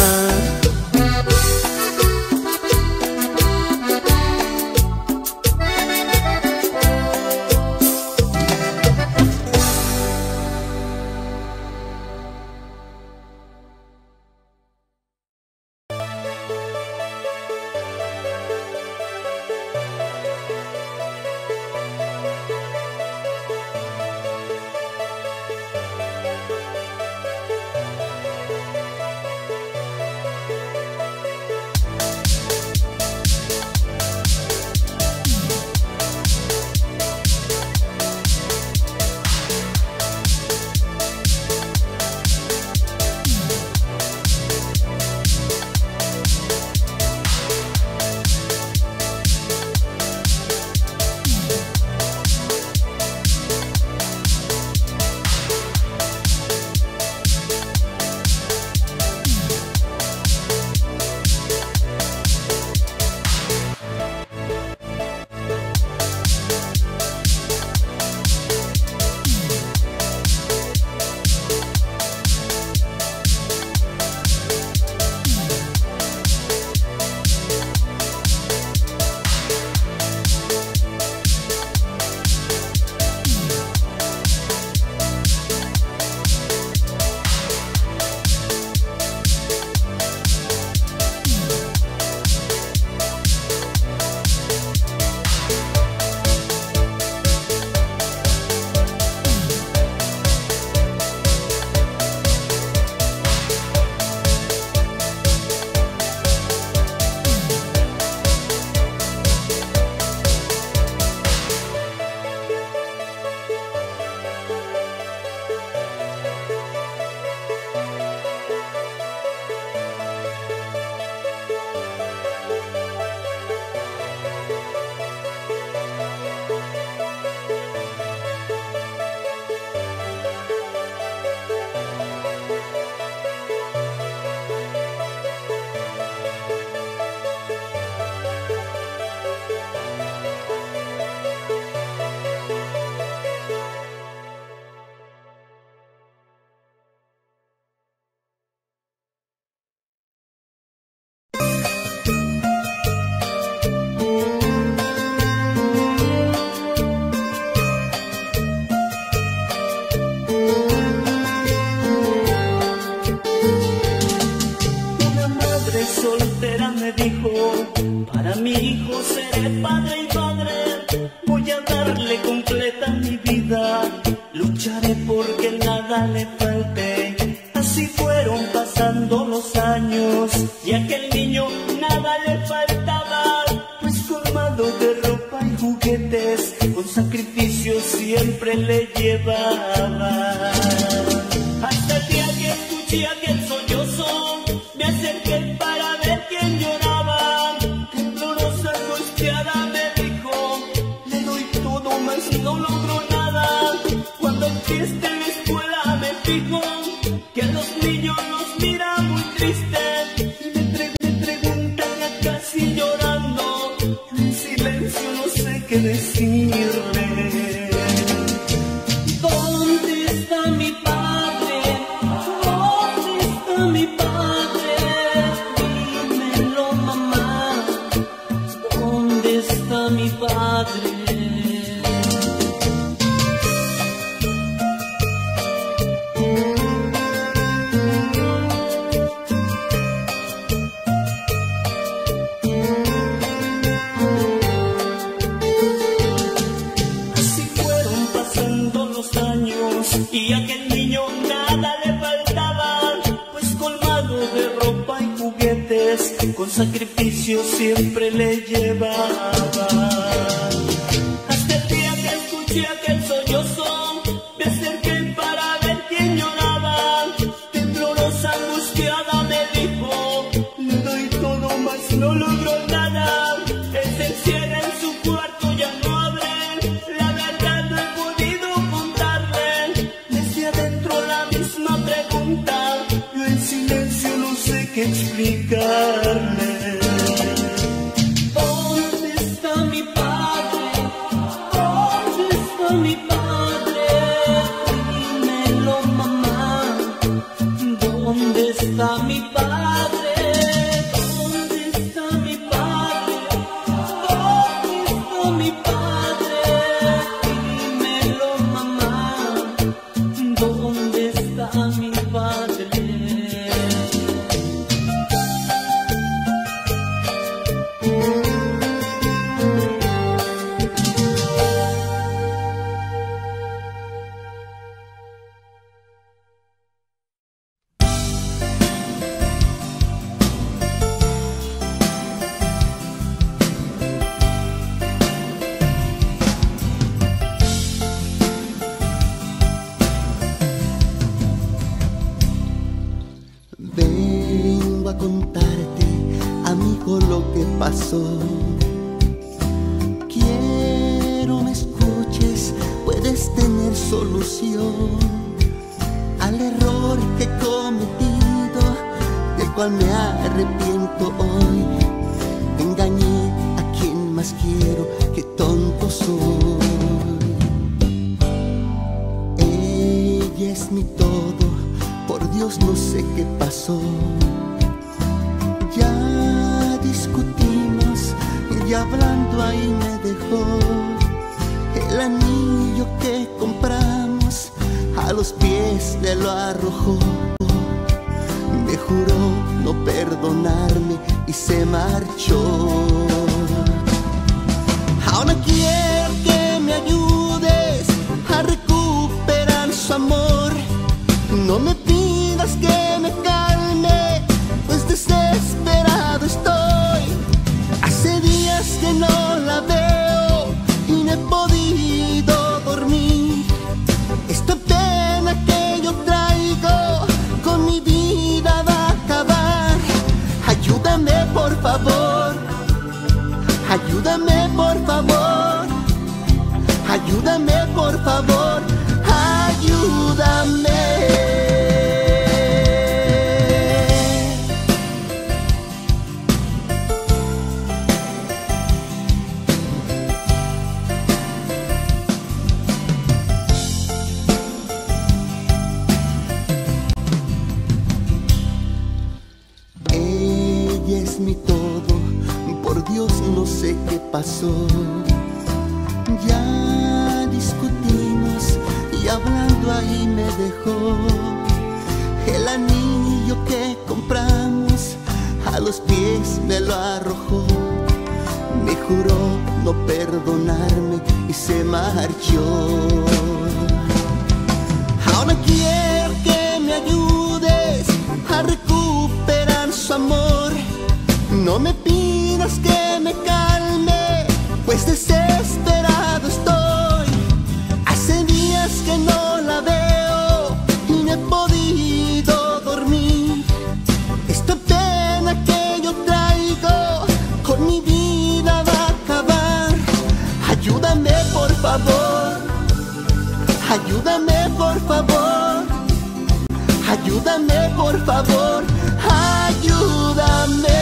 nada le falte. Así fueron pasando los años y a aquel niño nada le faltaba, pues colmado de ropa y juguetes, con sacrificio siempre le llevaba. Hasta el día que escuché aquel sollozo, me acerqué para ver quién lloraba. Temblorosa, angustiada me dijo, le doy todo más no logro nada. Cuando triste en la escuela me fijo que a los niños los mira muy tristes y me preguntan ya casi llorando. Yo en silencio no sé qué decirle. ¿Dónde está mi padre? ¿Dónde está mi padre? Dímelo, mamá. ¿Dónde está mi padre? Y a aquel niño nada le faltaba, pues colmado de ropa y juguetes, con sacrificio siempre le llevaba. Hasta el día que escuché aquel sollozo, me acerqué para ver quién lloraba. Temblorosa, angustiada me dijo, le doy todo más no logro nada. Él se encierra en su cuarto, ya no abre, la verdad no he podido contarle. Desde adentro la misma pregunta, yo en silencio no sé qué explicarle. ¿Dónde está mi padre? ¿Dónde está mi padre? Dímelo, mamá. ¿Dónde está mi padre? ¿Dónde está mi padre? ¿Dónde está mi padre? Dímelo, mamá. ¿Dónde está mi padre? Vengo a contarte, amigo, lo que pasó. Quiero me escuches, puedes tener solución al error que he cometido, del cual me arrepiento hoy. Engañé a quien más quiero, qué tonto soy. Ella es mi todo, por Dios no sé qué pasó. Ya discutimos y hablando ahí me dejó. El anillo que compramos a los pies me lo arrojó. Me juró no perdonarme y se marchó. Ahora quiero que me ayudes a recuperar su amor. No me pidas que me calme, pues desesperado estoy. Hace días que no la veo y no he podido dormir. Esta pena que yo traigo con mi vida va a acabar. Ayúdame por favor, ayúdame por favor, ayúdame por favor, ayúdame. Ella es mi todo, por Dios no sé qué pasó. Ya discutimos y hablando ahí me dejó. El anillo que compramos a los pies me lo arrojó. Me juró no perdonarme y se marchó. Ahora quiero que me ayudes a recuperar su amor. No me pidas que me calme, pues desesperado estoy. Hace días que no la veo y no he podido dormir. Esta pena que yo traigo con mi vida va a acabar. Ayúdame por favor, ayúdame por favor, ayúdame por favor, ayúdame.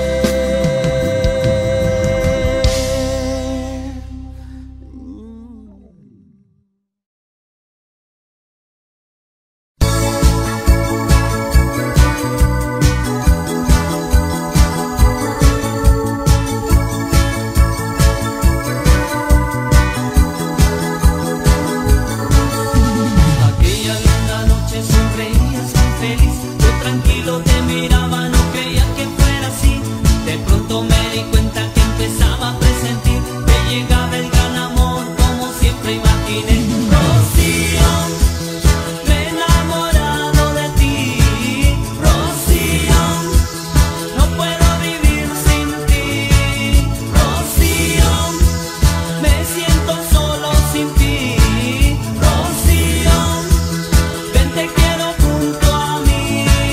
Tranquilo te miraba, no creía que fuera así. De pronto me di cuenta que empezaba a presentir que llegaba el gran amor, como siempre imaginé. Rocío, me he enamorado de ti. Rocío, no puedo vivir sin ti. Rocío, me siento solo sin ti. Rocío, ven, te quiero junto a mí.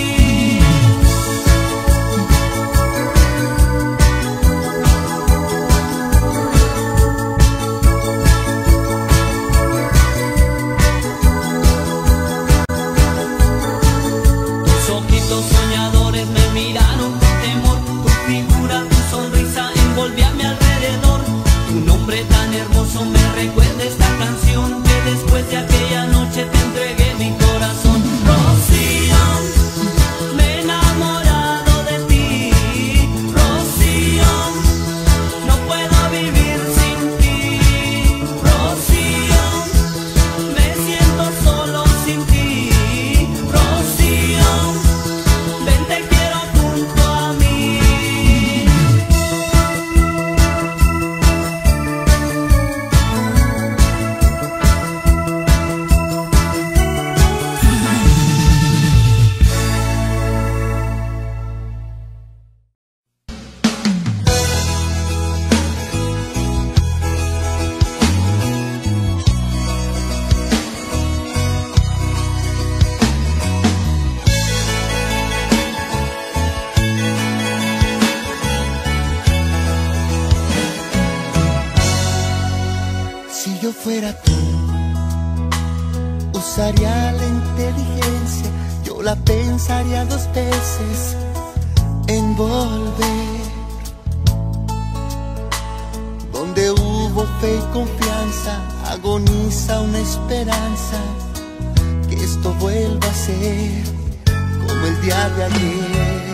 Soñadores me miraron con temor, tu figura, tu sonrisa envolvía a mi alrededor. Tu nombre tan hermoso me recuerda esta canción, que después de aquella noche te entregué mi corazón. Rocío, me he enamorado de ti. Rocío, no puedo vivir sin ti. Rocío, me siento solo sin ti. Rocío, ven, te quiero junto a mí. Si yo fuera tú, usaría la inteligencia, yo la pensaría dos veces en volver. Donde hubo fe y confianza, agoniza una esperanza, que esto vuelva a ser como el día de ayer.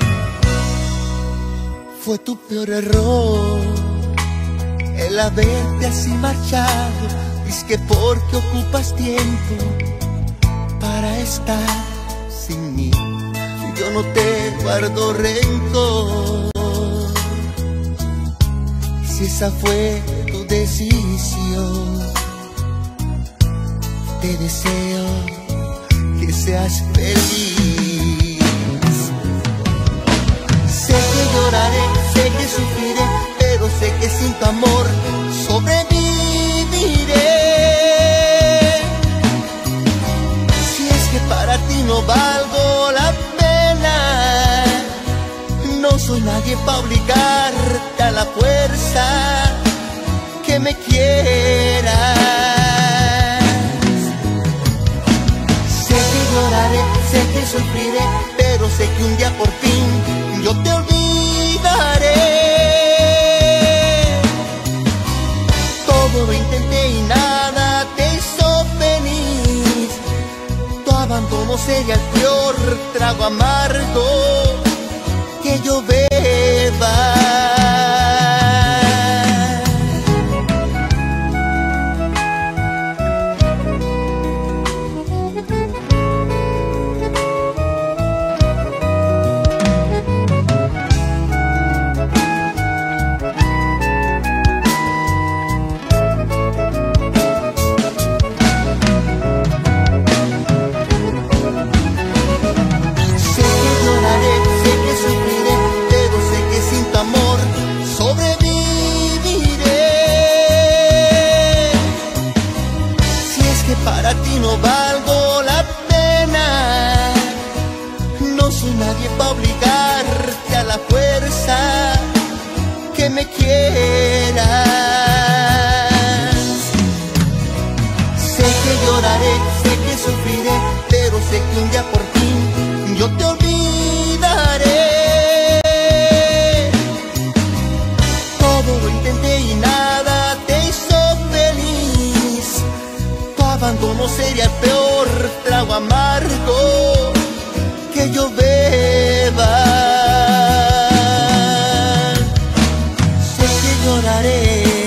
Fue tu peor error el haberte así marchado, es que porque ocupas tiempo para estar sin mí. Yo no te guardo rencor, si esa fue tu decisión. Te deseo que seas feliz. Sé que lloraré, sé que sufriré, pero sé que sin tu amor sobreviviré. Si es que para ti no valgo la pena, no soy nadie para obligarte a la fuerza que me quieras. Sé que lloraré, sé que sufriré, pero sé que un día por fin yo te olvidaré. Todo lo intenté y nada te hizo feliz. Tu abandono sería el peor trago amargo que yo beba. nadie va a obligarte a la fuerza que me quieras. Sé que lloraré, sé que sufriré, pero sé que un día por fin yo te olvidaré. Todo lo intenté y nada te hizo feliz. Tu abandono sería el peor trago amargo que yo beba. Sé que lloraré.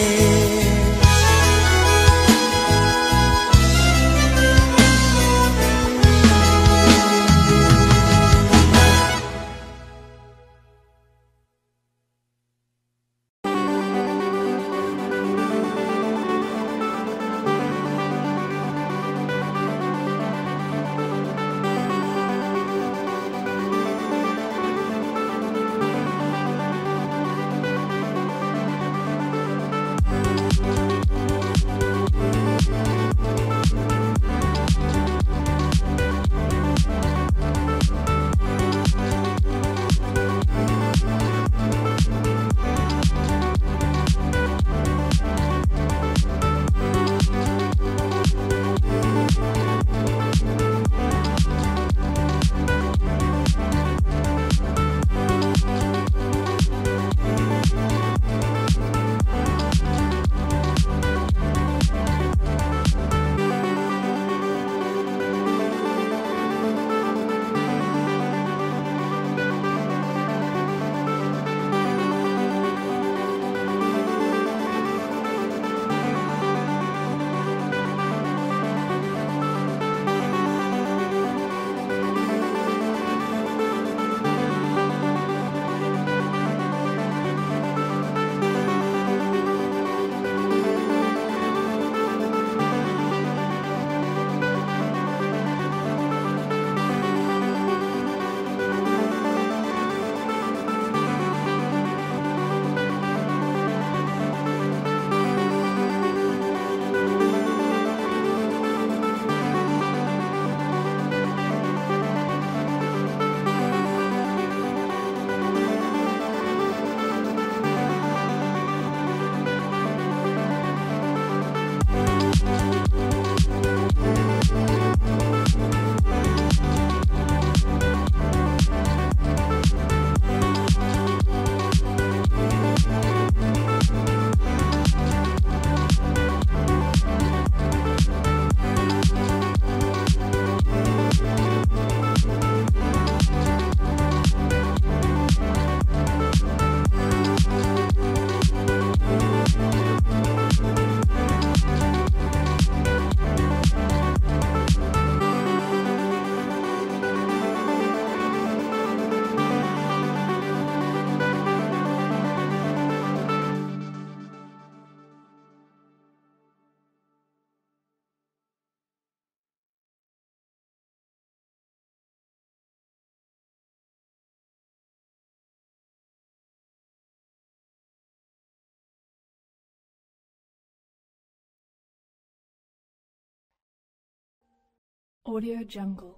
Audio Jungle.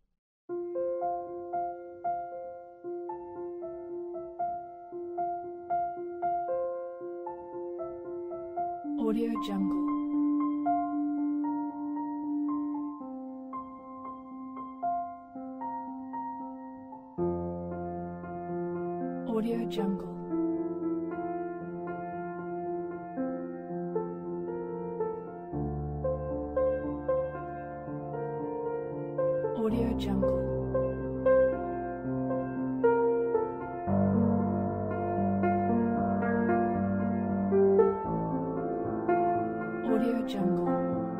Audio Jungle. Audio Jungle. Audio Jungle. Audio Jungle.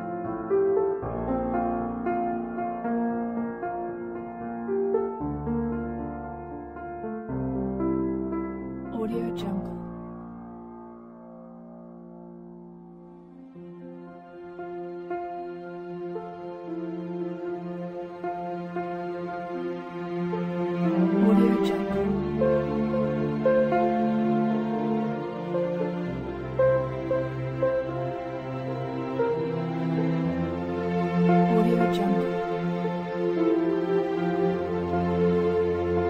Audio Jungle. Audio Jungle.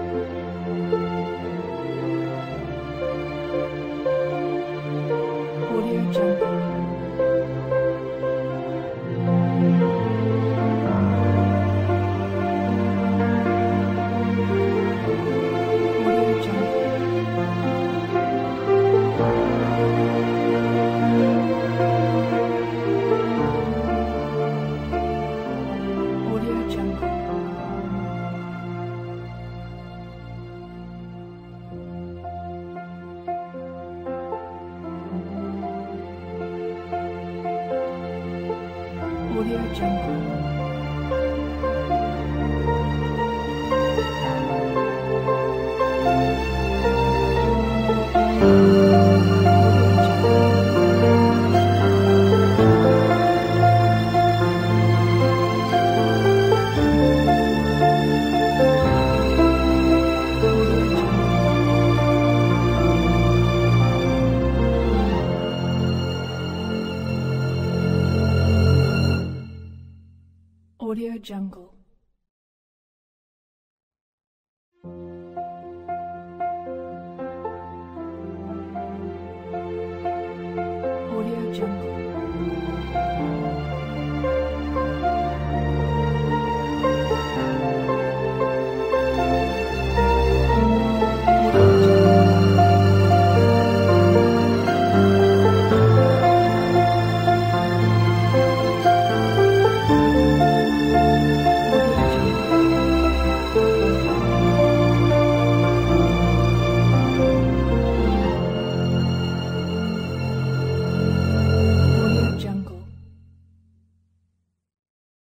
Audio Jungle.